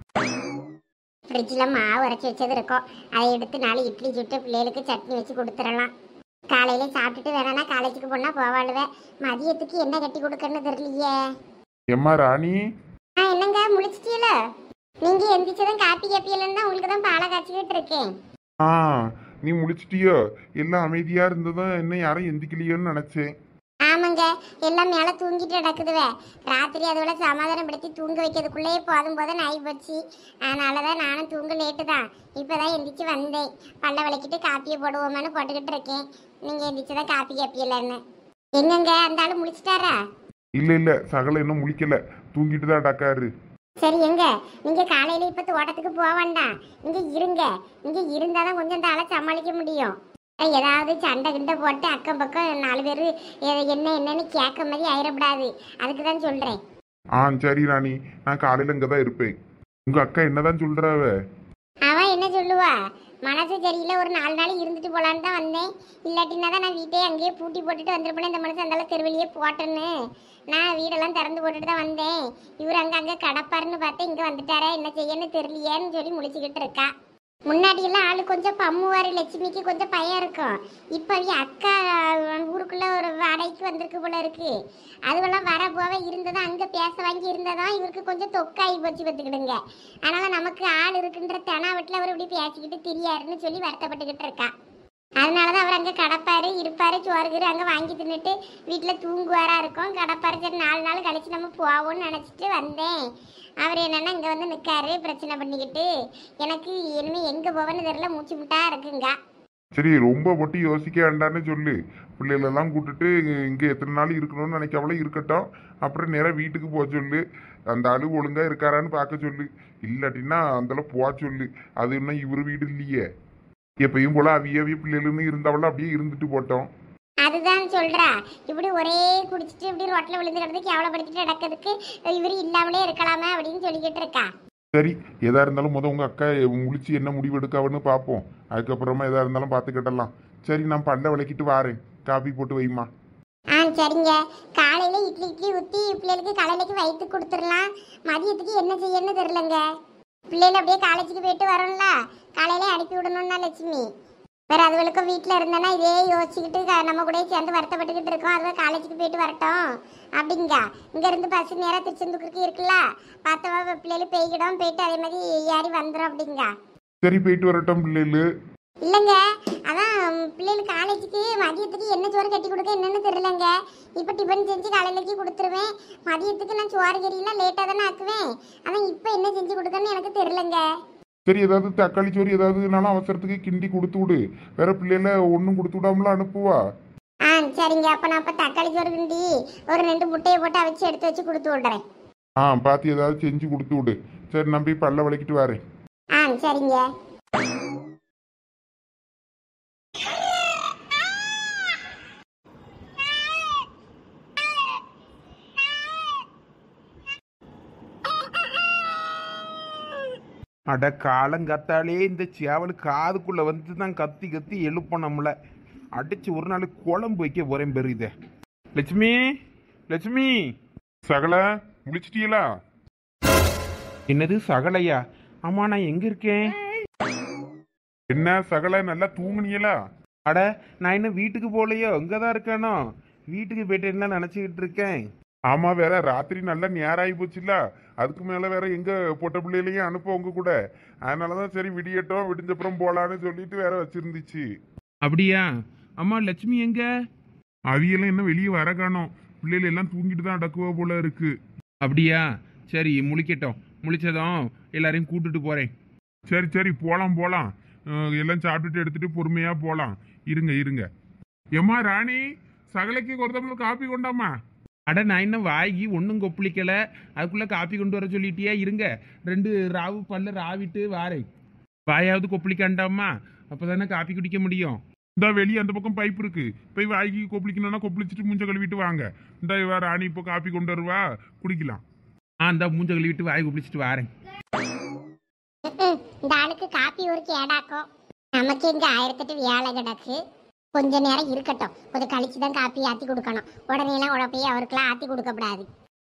ஃப்ரிட்ஜில் மாவு அரைச்சி வச்சது இருக்கும். அதை எடுத்து 4 இட்லி சுட்டு பிள்ளைகளுக்கு சட்னி வச்சு கொடுத்துடலாம். காலையில சாப்பிட்டுட்டு வேணா காலேஜுக்கு போனா போவாளுவேன். மதியத்துக்கு என்ன கட்டி கொடுக்கன்னு தெரியலையே. எம்மா ராணி, என்னங்க முழிச்சிட்டீல? நீங்க எந்திரிச்சதும் காப்பி கேப்பியலன்னு தான் உங்களுக்கு தான் பாலை காய்ச்சிக்கிட்டு இருக்கேன். ஆ நீ முழிச்சிட்டியோ? எல்லாம் அமைதியா இருந்ததும் என்ன யாரும் எந்திக்கலையோன்னு நினைச்சேன். ஆமாங்க, எல்லாம் மேலே தூங்கிட்டு கிடக்குதுவே. ராத்திரி அதோட சமாதானப்படுத்தி தூங்க வைக்கிறதுக்குள்ளேயே போதும் போதும் ஆகி போச்சு. அதனால தான் நானும் தூங்க லேட்டு தான். இப்போ தான் எந்திரிச்சு வந்தேன். பல்ல விளக்கிட்டு காப்பியை போடுவோமேனு போட்டுக்கிட்டு இருக்கேன். நீங்கள் எந்திரிச்சு தான் காப்பி கேப்பியலன்னு. எங்கங்க அந்த ஆள் முடிச்சிட்டாரா? இல்ல இல்ல, சகல இன்னும் முழிக்கல. தூங்கிட்டு தான் டக்காரு. சரி எங்க நீங்க காலையில இப்ப தோட்டத்துக்கு போக வேண்டாம், இங்க இருங்க. இங்க இருந்தாதான் கொஞ்சம் இந்த ஆளை சமாளிக்க முடியும். ஏதாவது சண்டை கிண்டை போட்டு அக்கம் பக்கம் 4 பேர் என்னன்னு கேட்க மாதிரி ஆயிடக்கூடாது. அதுக்கு தான் சொல்றேன். ஆ சரி ராணி, நான் காலையில இங்கதான் இருப்பேன். உங்க அக்கா என்னதான் சொல்றாவ? அவன் என்ன சொல்லுவா, மனசு சரியில்லை, ஒரு 4 நாள் இருந்துட்டு போலான்னு தான் வந்தேன். இல்லாட்டினா தான் நான் வீட்டையே அங்கேயே பூட்டி போட்டுட்டு வந்துருப்பேன். இந்த மனுஷன் அந்தால தெருவெளியே போட்டேன்னு நான் வீடெல்லாம் திறந்து போட்டுட்டு தான் வந்தேன். இவர் அங்கே கடப்பாருன்னு பார்த்து இங்கே வந்துட்டாரா, என்ன செய்யன்னு தெரியலையேன்னு சொல்லி முழிச்சுக்கிட்டு இருக்கா. முன்னாடியெல்லாம் ஆளு கொஞ்சம் பம்முவார், லட்சுமிக்கு கொஞ்சம் பயம் இருக்கும். இப்போ அக்கா ஊருக்குள்ளே ஒரு வாடகைக்கு வந்திருக்கு போல இருக்கு. அதுவெல்லாம் வர போக இருந்ததும் அங்கே பேச வாங்கி இருந்ததும் இவருக்கு கொஞ்சம் தொக்காகி போச்சு பார்த்துக்கிடுங்க. அதனால் நமக்கு ஆள் இருக்குன்ற தெனாவட்டில் அவர் இப்படி பேசிக்கிட்டு திரியாருன்னு சொல்லி வருத்தப்பட்டுக்கிட்டு இருக்கா. அதனால தான் அவர் அங்கே கடப்பாரு இருப்பாரு, சோறுகிறு அங்கே வாங்கி தின்னுட்டு வீட்டில் தூங்குவாரா இருக்கும். கடப்பாரு. சரி 4 நாள் கழிச்சு நம்ம போவோம்னு நினச்சிட்டு வந்தேன். அவர் என்னன்னா இங்கே வந்து நிற்காரு பிரச்சனை பண்ணிக்கிட்டு. எனக்கு இனிமேல் எங்கே போவேன்னு தெரியல, மூச்சு முட்டா இருக்குங்க. சரி, ரொம்ப போட்டு யோசிக்க வேண்டான்னு சொல்லு. பிள்ளைகளெல்லாம் கூப்பிட்டுட்டு இங்க எத்தனை நாள் இருக்கணும்னு நினைக்காமல இருக்கட்டும். அப்புறம் நேராக வீட்டுக்கு போக சொல்லு. அந்த ஆளு ஒழுங்கா இருக்காரான்னு பார்க்க சொல்லு. இல்லாட்டின்னா அந்தளவு போக சொல்லு. அது இன்னும் இவரு வீடு இல்லையே. எப்பயும் போல அவிய பிள்ளைகளுன்னு இருந்தவள அப்படியே இருந்துட்டு போட்டோம். அதுதான் சொல்றா. இப்படி ஒரே குடிச்சிட்டு இப்படி ரோட்டில் விழுந்து கிடந்து கேவலப்படுத்திட்டு நடக்கிறதுக்கு இவர் இல்லாமலே இருக்கலாமே அப்படின்னு சொல்லிக்கிட்டு இருக்கா. சரி, எதா இருந்தாலும் உங்க அக்கா முழிச்சு என்ன முடிவு எடுக்காவன்னு பார்ப்போம். அதுக்கப்புறமா எதா இருந்தாலும் பார்த்துக்கிட்டலாம். சரி, நான் பல்ல விளக்கிட்டு வாரேன். காபி போட்டு வைமா. சரிங்க. காலையில இட்லி ஊற்றி பிள்ளைகளுக்கு காலையிலக்கு வயிற்று கொடுத்துடலாம். மதியத்துக்கு என்ன செய்யணும்னு தெரிலங்க. பிள்ளைகள் அப்படியே காலேஜுக்கு போயிட்டு வரோம்ல, காலையிலே அனுப்பி விடணும்னா லட்சுமி. வேற அதுகளுக்கும் வீட்டில் இருந்தேன்னா இதே யோசிச்சுக்கிட்டு நம்ம கூட சேர்ந்து வருத்தப்பட்டுக்கிட்டு இருக்கோம். அதுவே காலேஜுக்கு போயிட்டு வரட்டும் அப்படிங்க. இங்கேருந்து பஸ் நேராக திருச்செந்தூருக்கு இருக்குல்ல, பார்த்தவா பிள்ளைகள் போய்கிடும், போயிட்டு அதே மாதிரி ஏறி வந்துடும் அப்படிங்க. சரி, போயிட்டு வரட்டும் பிள்ளைகள். இல்லைங்க, அதான் பிள்ளைகளுக்கு காலேஜுக்கு மதியத்துக்கு என்ன சோறு கட்டி கொடுக்க என்னன்னு தெரியலங்க. இப்போ டிஃபன் செஞ்சு காலையிலக்கு கொடுத்துருவேன். மதியத்துக்கு நான் சோறு கறியெல்லாம் லேட்டாக தானே ஆக்குவேன். அதான் இப்போ என்ன செஞ்சு கொடுக்கன்னு எனக்கு தெரியலங்க. சரி, ஏதாவது தக்காளி சோறு ஏதாவதுனாலும் அவசரத்துக்கு கிண்டி கொடுத்து விடு. வேற பிள்ளைல ஒன்றும் கொடுத்து விடாமலாம் அனுப்புவா. சரிங்க. அப்போ நான் இப்போ தக்காளி சோறு கிண்டி ஒரு 2 முட்டையை போட்டு அவிச்சு எடுத்து வச்சு கொடுத்து விட்றேன். பார்த்து ஏதாவது செஞ்சு கொடுத்து விடு. சரி, நான் போய் பல்ல விளக்கிட்டு வரேன். சரிங்க. அட காலங்கத்தாலே இந்த சேவல் காதுக்குள்ள வந்து தான் கத்தி கத்தி எழுப்போம் நம்மளை. அடிச்சு ஒரு நாள் குழம்பு வைக்க போறேன் பெரிய. லட்சுமி, லட்சுமி. சகல முடிச்சிட்டீங்களா? என்னது சகலையா? ஆமா, நான் எங்க இருக்கேன்? என்ன சகல, நல்லா தூங்குனீங்களா? அட, நான் இன்னும் வீட்டுக்கு போகலையோ, இங்கதான் இருக்கானோ. வீட்டுக்கு போயிட்டேன்னா நினைச்சுக்கிட்டு இருக்கேன். ஆமா, வேற ராத்திரி நல்லா நேரம் ஆகி போச்சுல. அதுக்கு மேல வேற எங்க பொட்ட பிள்ளைகளையும் அனுப்ப உங்க கூட. அதனாலதான் சரி விடியட்டும், விடிஞ்சப்புறம் போலான்னு சொல்லிட்டு வேற வச்சிருந்துச்சு. அப்படியா? அம்மா, லட்சுமி எங்க? அவியெல்லாம் இன்னும் வெளியே வர காணோம். பிள்ளைகள் எல்லாம் தூங்கிட்டு தான் அடக்குவா போல இருக்கு. அப்படியா? சரி, முழிக்கட்டும். முழிச்சதும் எல்லாரையும் கூட்டிட்டு போறேன். சரி சரி, போலாம் போலாம். எல்லாம் சாப்பிட்டுட்டு எடுத்துட்டு பொறுமையா போலாம். இருங்க இருங்க. எம்மா ராணி, சகலைக்கு ஒரு தமிழ் காப்பி கொண்டாமா. அட, நான் இன்னும் வாங்கி ஒன்றும் கொப்பளிக்கல. அதுக்குள்ள காப்பி கொண்டு வர சொல்லிட்டியா? இருங்க, 2 ராவு பல்ல ராவிட்டு வாரேன். வாயாவது கொப்பளிக்காண்டாமா, அப்பதானே காப்பி குடிக்க முடியும். இந்த வெளியே அந்த பக்கம் பைப் இருக்கு, போய் வாய்க்கு கொப்பளிக்கணும்னா கொப்பளிச்சுட்டு மூஞ்ச கழுவிட்டு வாங்க. இந்த ராணி இப்போ காப்பி கொண்டு வருவா, குடிக்கலாம். இந்த மூஞ்ச கழுவிட்டு வாய் கொப்பளிச்சுட்டு வாரேன். இந்த ஆளுக்கு காப்பி ஒரு கேடாக்கும். நமக்கு எங்க 1008 வேலை கிடக்கு. கொஞ்ச நேரம் இருக்கட்டும், கொஞ்சம் கழிச்சு தான் காப்பி ஆற்றி கொடுக்கணும். உடனே எல்லாம் உடப்பையே அவருக்கெல்லாம் ஆற்றி கொடுக்கப்படாது.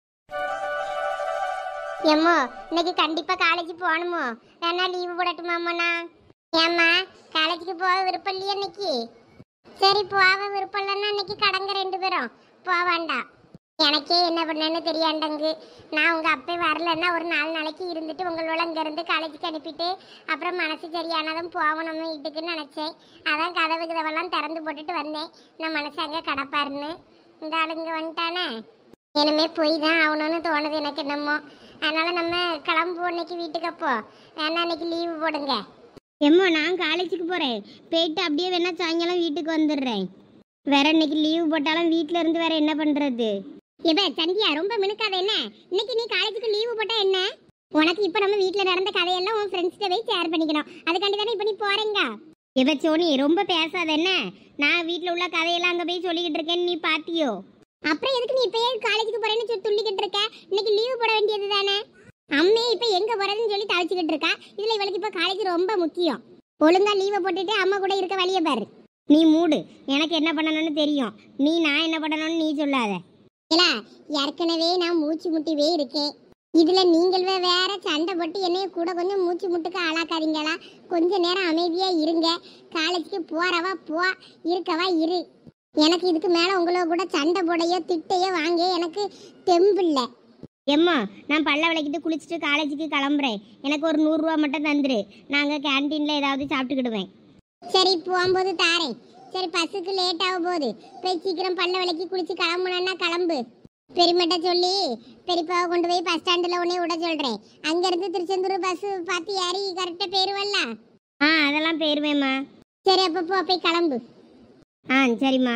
எம்மோ, இன்னைக்கு கண்டிப்பா காலேஜ் போகணுமோ? வேணா லீவு போடட்டுமாம்மா? ஏம்மா, காலேஜுக்கு போக விருப்பம் இல்லையா இன்னைக்கு? சரி, போக விருப்பம் இல்லைன்னா இன்னைக்கு கடங்க 2 பேரும் போக வேண்டாம். எனக்கே என்ன பண்ணேன்னு தெரியாண்டங்கு. நான் உங்க அப்பே வரலன்னா ஒரு 4 நாளைக்கு இருந்துட்டு உங்களோட இருந்து காலேஜுக்கு அனுப்பிட்டு அப்புறம் மனசு சரியானதும் போகணும் வீட்டுக்குன்னு நினைச்சேன். அதான் கதவு கதவெல்லாம் திறந்து போட்டுட்டு வந்தேன். நான் மனசு அங்கே கடப்பாருன்னு. இந்த ஆளுங்க வந்துட்டானே, இனிமே போய் தான் ஆகணும்னு தோணுது எனக்கு என்னமோ. அதனால நம்ம கிளம்புவோம் இன்னைக்கு வீட்டுக்கு. அப்போ வேணா இன்னைக்கு லீவு போடுங்க. எம்மோ, நான் காலேஜுக்கு போகிறேன். போயிட்டு அப்படியே வேணா சாயங்காலம் வீட்டுக்கு வந்துடுறேன். வேற இன்னைக்கு லீவு போட்டாலும் வீட்டில் இருந்து வேற என்ன பண்ணுறது? இப்ப சந்தியா, ரொம்ப மினுக்காத. என்ன இன்னைக்கு நீ காலேஜுக்கு லீவு போட்டா என்ன? உனக்கு இப்ப நம்ம வீட்டுல நடந்த கதையெல்லாம் உன் ஃப்ரெண்ட்ஸ்கிட்ட போய் ஷேர் பண்ணிக்கணும். அதுக்காண்டி தானே இப்ப நீ போறீங்க. இப்ப சோனி, ரொம்ப பேசாத என்ன? நான் வீட்டில் உள்ள கதையெல்லாம் அங்கே போய் சொல்லிக்கிட்டு இருக்கேன்னு நீ பாத்தியோ? அப்புறம் எதுக்கு நீ இப்பயே காலேஜுக்கு போறேன்னு சொல்லி துள்ளிக்கிட்டு இருக்க? இன்னைக்கு லீவு போட வேண்டியது தானே. அம்மே இப்ப எங்க போறதுன்னு சொல்லி தவிச்சுக்கிட்டு இருக்கா. இதுல இவளுக்கு இப்ப காலேஜ் ரொம்ப முக்கியம். ஒழுங்கா லீவை போட்டுட்டு அம்மா கூட இருக்க வழியை பாரு. நீ மூடு, எனக்கு என்ன பண்ணணும்னு தெரியும். நான் என்ன பண்ணணும்னு நீ சொல்லாத. இல்ல, ஏற்கனவே நான் மூச்சு முட்டிவே இருக்கேன். இதுல நீங்கள் வேற சண்டை போட்டு என்னைய கூட கொஞ்சம் மூச்சு முட்டுக்கு ஆளாக்காதீங்களா? கொஞ்ச நேரம் அமைதியா இருங்க. காலேஜுக்கு போறவா போ, இருக்கவா இரு. எனக்கு இதுக்கு மேல உங்களோட கூட சண்டை போடையோ திட்டையோ வாங்க எனக்கு தெம்பில்லை. எம்மா, நான் பல்ல விளக்கிட்டு குளிச்சுட்டு காலேஜுக்கு கிளம்புறேன். எனக்கு ஒரு 100 ரூபா மட்டும் தந்துரு. நாங்கள் கேன்டீனில் ஏதாவது சாப்பிட்டுக்கிடுவேன். சரி, போகும்போது தாரேன். சரி, பஸ்ஸுக்கு லேட் ஆக போகுது. போய் சீக்கிரம் பல்ல விளக்கி குளிச்சு கிளம்புனா கிளம்பு. பெரியமட்ட சொல்லி பெரியப்பாவை கொண்டு போய் பஸ் ஸ்டாண்டில் உடனே விட சொல்கிறேன். அங்கேருந்து திருச்செந்தூர் பஸ் பார்த்து ஏறி கரெக்டாக போயிருவல்ல? அதெல்லாம் போயிருவேம்மா. சரி, அப்போ போ, போய் கிளம்பு. சரிம்மா.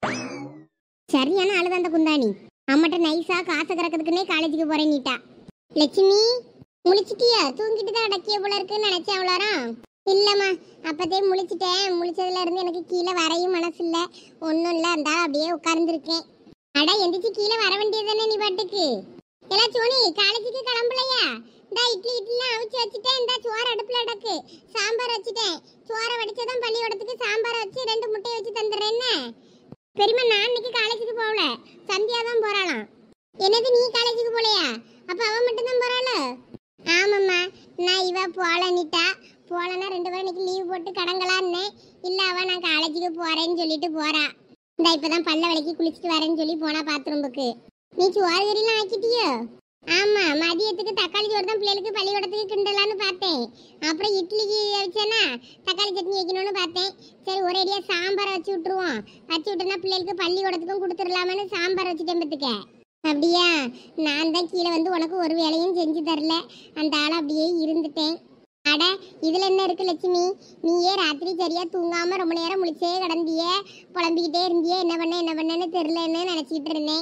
சரியான அழுத அந்த குந்தாணி. அம்மட்ட நைஸா காசை கறக்கிறதுக்குன்னே காலேஜுக்கு போறேன் நீட்டா. லட்சுமி, முழிச்சிட்டியா? தூங்கிட்டு தான் அடக்கிய போல இருக்குன்னு நினைச்சேன். அவ்வளோரம் இல்லம்மா, அப்பதே முழிச்சிட்டேன். முழிச்சதுல இருந்து எனக்கு கீழே வரையும் மனசு இல்லை, ஒன்றும் இல்லை. அந்த அப்படியே உட்கார்ந்துருக்கேன். அடா, எந்திரிச்சு கீழே வர வேண்டியது தானே நீ பாட்டுக்கு. எல்லாம் சோனி, காலேஜுக்கு கிளம்பலையா? இந்த இட்லிலாம் அவிச்சு வச்சுட்டேன். இந்த சோறு அடுப்புல அடக்கு. சாம்பார் வச்சுட்டேன். சோறை வடிச்சதான் பள்ளியோடத்துக்கு சாம்பார் வச்சு 2 முட்டையை வச்சு தந்துடுறேன்னு. பெரியம்மா, நான் இன்னைக்கு காலேஜுக்கு போகல. சந்தியா தான் போறாளாம். என்னது, நீ காலேஜுக்கு போலையா? அப்ப அவ மட்டும் தான் போறாள? ஆமாம்மா, நான் இவ போலனிட்டா. போலன்னா 2 பேரும் இன்னைக்கு லீவ் போட்டு கடங்களான்னு. இல்ல, அவ நான் காலேஜுக்கு போறேன்னு சொல்லிட்டு போறா. இந்த இப்பதான் பல்ல விளக்கி குளிச்சுட்டு வரேன்னு சொல்லி போனா பாத்ரூம்புக்கு. நீ சோறுகறிலாம் ஆக்கிட்டியோ? ஆமா, மதியத்துக்கு தக்காளி சோறு தான் பிள்ளைகளுக்கு பள்ளிக்கூடத்துக்கு கிண்டலான்னு பார்த்தேன். அப்புறம் இட்லிக்கு வச்சேன்னா தக்காளி சட்னி வைக்கணும்னு பார்த்தேன். சரி ஒரேடியா சாம்பார் வச்சு விட்டுருவோம். வச்சு விட்டோம்னா பிள்ளைகளுக்கு பள்ளிக்கூடத்துக்கும் கொடுத்துடலாமனு சாம்பார் வச்சுட்டேன் பத்துக்க. அப்படியா, நான் தான் கீழே வந்து உனக்கு ஒரு வேலையும் செஞ்சு தரல. அந்த ஆள் அப்படியே இருந்துட்டேன். அட, இதுல என்ன இருக்கு லட்சுமி? நீயே ராத்திரி சரியா தூங்காம ரொம்ப நேரம் முழிச்சே கிடந்தியே, புலம்பிக்கிட்டே இருந்தியே. என்ன பண்ணேன்னு தெரியலன்னு நினைச்சிட்டு இருந்தேன்.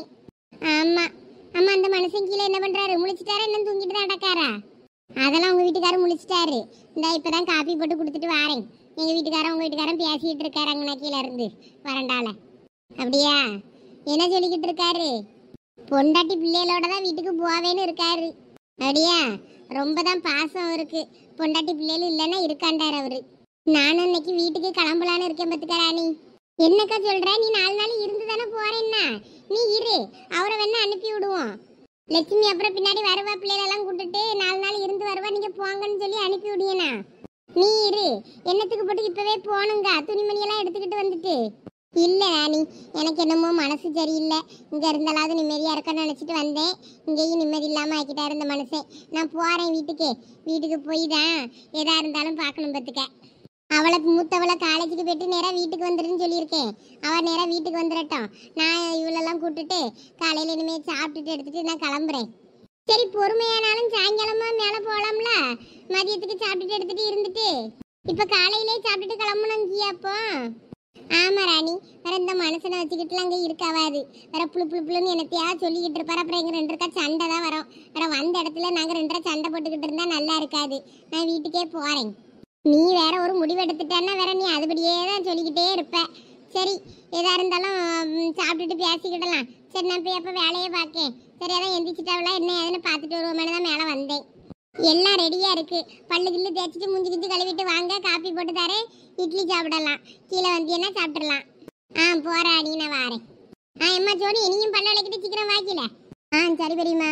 ஆமா ஆமா, அந்த மனுஷன் கீழே என்ன பண்றாரு? முழிச்சிட்டாரா என்ன தூங்கிட்டு தான் அடக்காரா? அதெல்லாம் உங்க வீட்டுக்காரர் முழிச்சிட்டாரு. இந்த இப்பதான் காப்பி போட்டு கொடுத்துட்டு வாரேன். எங்க வீட்டுக்காரன் உங்க வீட்டுக்காரன் பேசிட்டு இருக்காரு அங்கன கீழே இருந்து வரண்டால. அப்படியா, என்ன சொல்லிக்கிட்டு இருக்காரு? பொண்டாட்டி பிள்ளைகளோட தான் வீட்டுக்கு போவேன்னு இருக்காரு. அப்படியா, ரொம்ப தான் பாசம் இருக்கு. பொண்டாட்டி பிள்ளைகள் இல்லைன்னா இருக்காண்டார் அவரு. நானும் இன்னைக்கு வீட்டுக்கு கிளம்பலான்னு இருக்கேன் பத்துக்கராணி. என்னக்கா சொல்ற? நீ 4 நாள் இருந்து தானே போறேன்னா, நீ இரு, அவரை வேணா அனுப்பி விடுவோம். லட்சுமி அப்புறம் பின்னாடி வருவா, பிள்ளைகளெல்லாம் கூட்டிட்டு 4 நாள் இருந்து வருவா, நீங்க போங்கன்னு சொல்லி அனுப்பி விடியனா. நீ இரு, என்னத்துக்கு போட்டு இப்பவே போனுங்க, துணிமணியெல்லாம் எடுத்துக்கிட்டு வந்துட்டு. இல்ல ராணி, எனக்கு என்னமோ மனசு சரியில்லை. இங்க இருந்தாலாவது நிம்மதியா இருக்கன்னு நினைச்சிட்டு வந்தேன். இங்கேயும் நிம்மதி இல்லாம ஆக்கிட்டாரு இந்த மனுஷன். நான் போறேன் வீட்டுக்கு போய் தான் எதா இருந்தாலும் பார்க்கணும் பத்துக்க. அவளுக்கு மூத்தவளை காலேஜுக்கு போயிட்டு நேராக வீட்டுக்கு வந்துடுன்னு சொல்லியிருக்கேன். அவள் நேராக வீட்டுக்கு வந்துடட்டும். நான் இவளெல்லாம் கூப்பிட்டுட்டு காலையில் இனிமேல் சாப்பிட்டுட்டு எடுத்துட்டு நான் கிளம்புறேன். சரி, பொறுமையானாலும் சாயங்காலமா மேலே போகலாம்ல. மதியத்துக்கு சாப்பிட்டுட்டு எடுத்துட்டு இருந்துட்டு இப்போ காலையிலே சாப்பிட்டுட்டு கிளம்பணும் கியாப்போ. ஆமாம் ராணி, வேற இந்த மனுஷனை வச்சுக்கிட்டுலாம் அங்கே இருக்காவாது. வேற புளுன்னு என்னத்தையா சொல்லிக்கிட்டு இருப்பாரு. அப்புறம் எங்கள் 2 இருக்கா சண்டை தான் வரும். வேற வந்த இடத்துல நாங்கள் 2 சண்டை போட்டுக்கிட்டு இருந்தா நல்லா இருக்காது. நான் வீட்டுக்கே போகிறேன். நீ வேற ஒரு முடிவு எடுத்துட்டான்னா வேற நீ அதுபடியே தான் சொல்லிக்கிட்டே இருப்ப. சரி, எதா இருந்தாலும் சாப்பிட்டுட்டு பேசிக்கிடலாம். சரி, நான் போய் அப்போ வேலையை பார்க்கேன். சரி, அதான் எந்திரிச்சிட்டாவளா என்ன ஏதுன்னு பார்த்துட்டு வருவோமே தான் மேலே வந்தேன். எல்லாம் ரெடியா இருக்கு. பல்லு கில்லு தேய்ச்சிட்டு மூஞ்சி கிஞ்சி கழுவிட்டு வாங்க, காப்பி போட்டு தரேன். இட்லி சாப்பிடலாம். கீழே வந்தீங்கன்னா சாப்பிட்றலாம். போறா நீ, நான் வாரேன். அம்மா சோனி, இனியும் பல்ல விளக்கிட்டு சீக்கிரம் வாக்கில. சரி பெரியம்மா.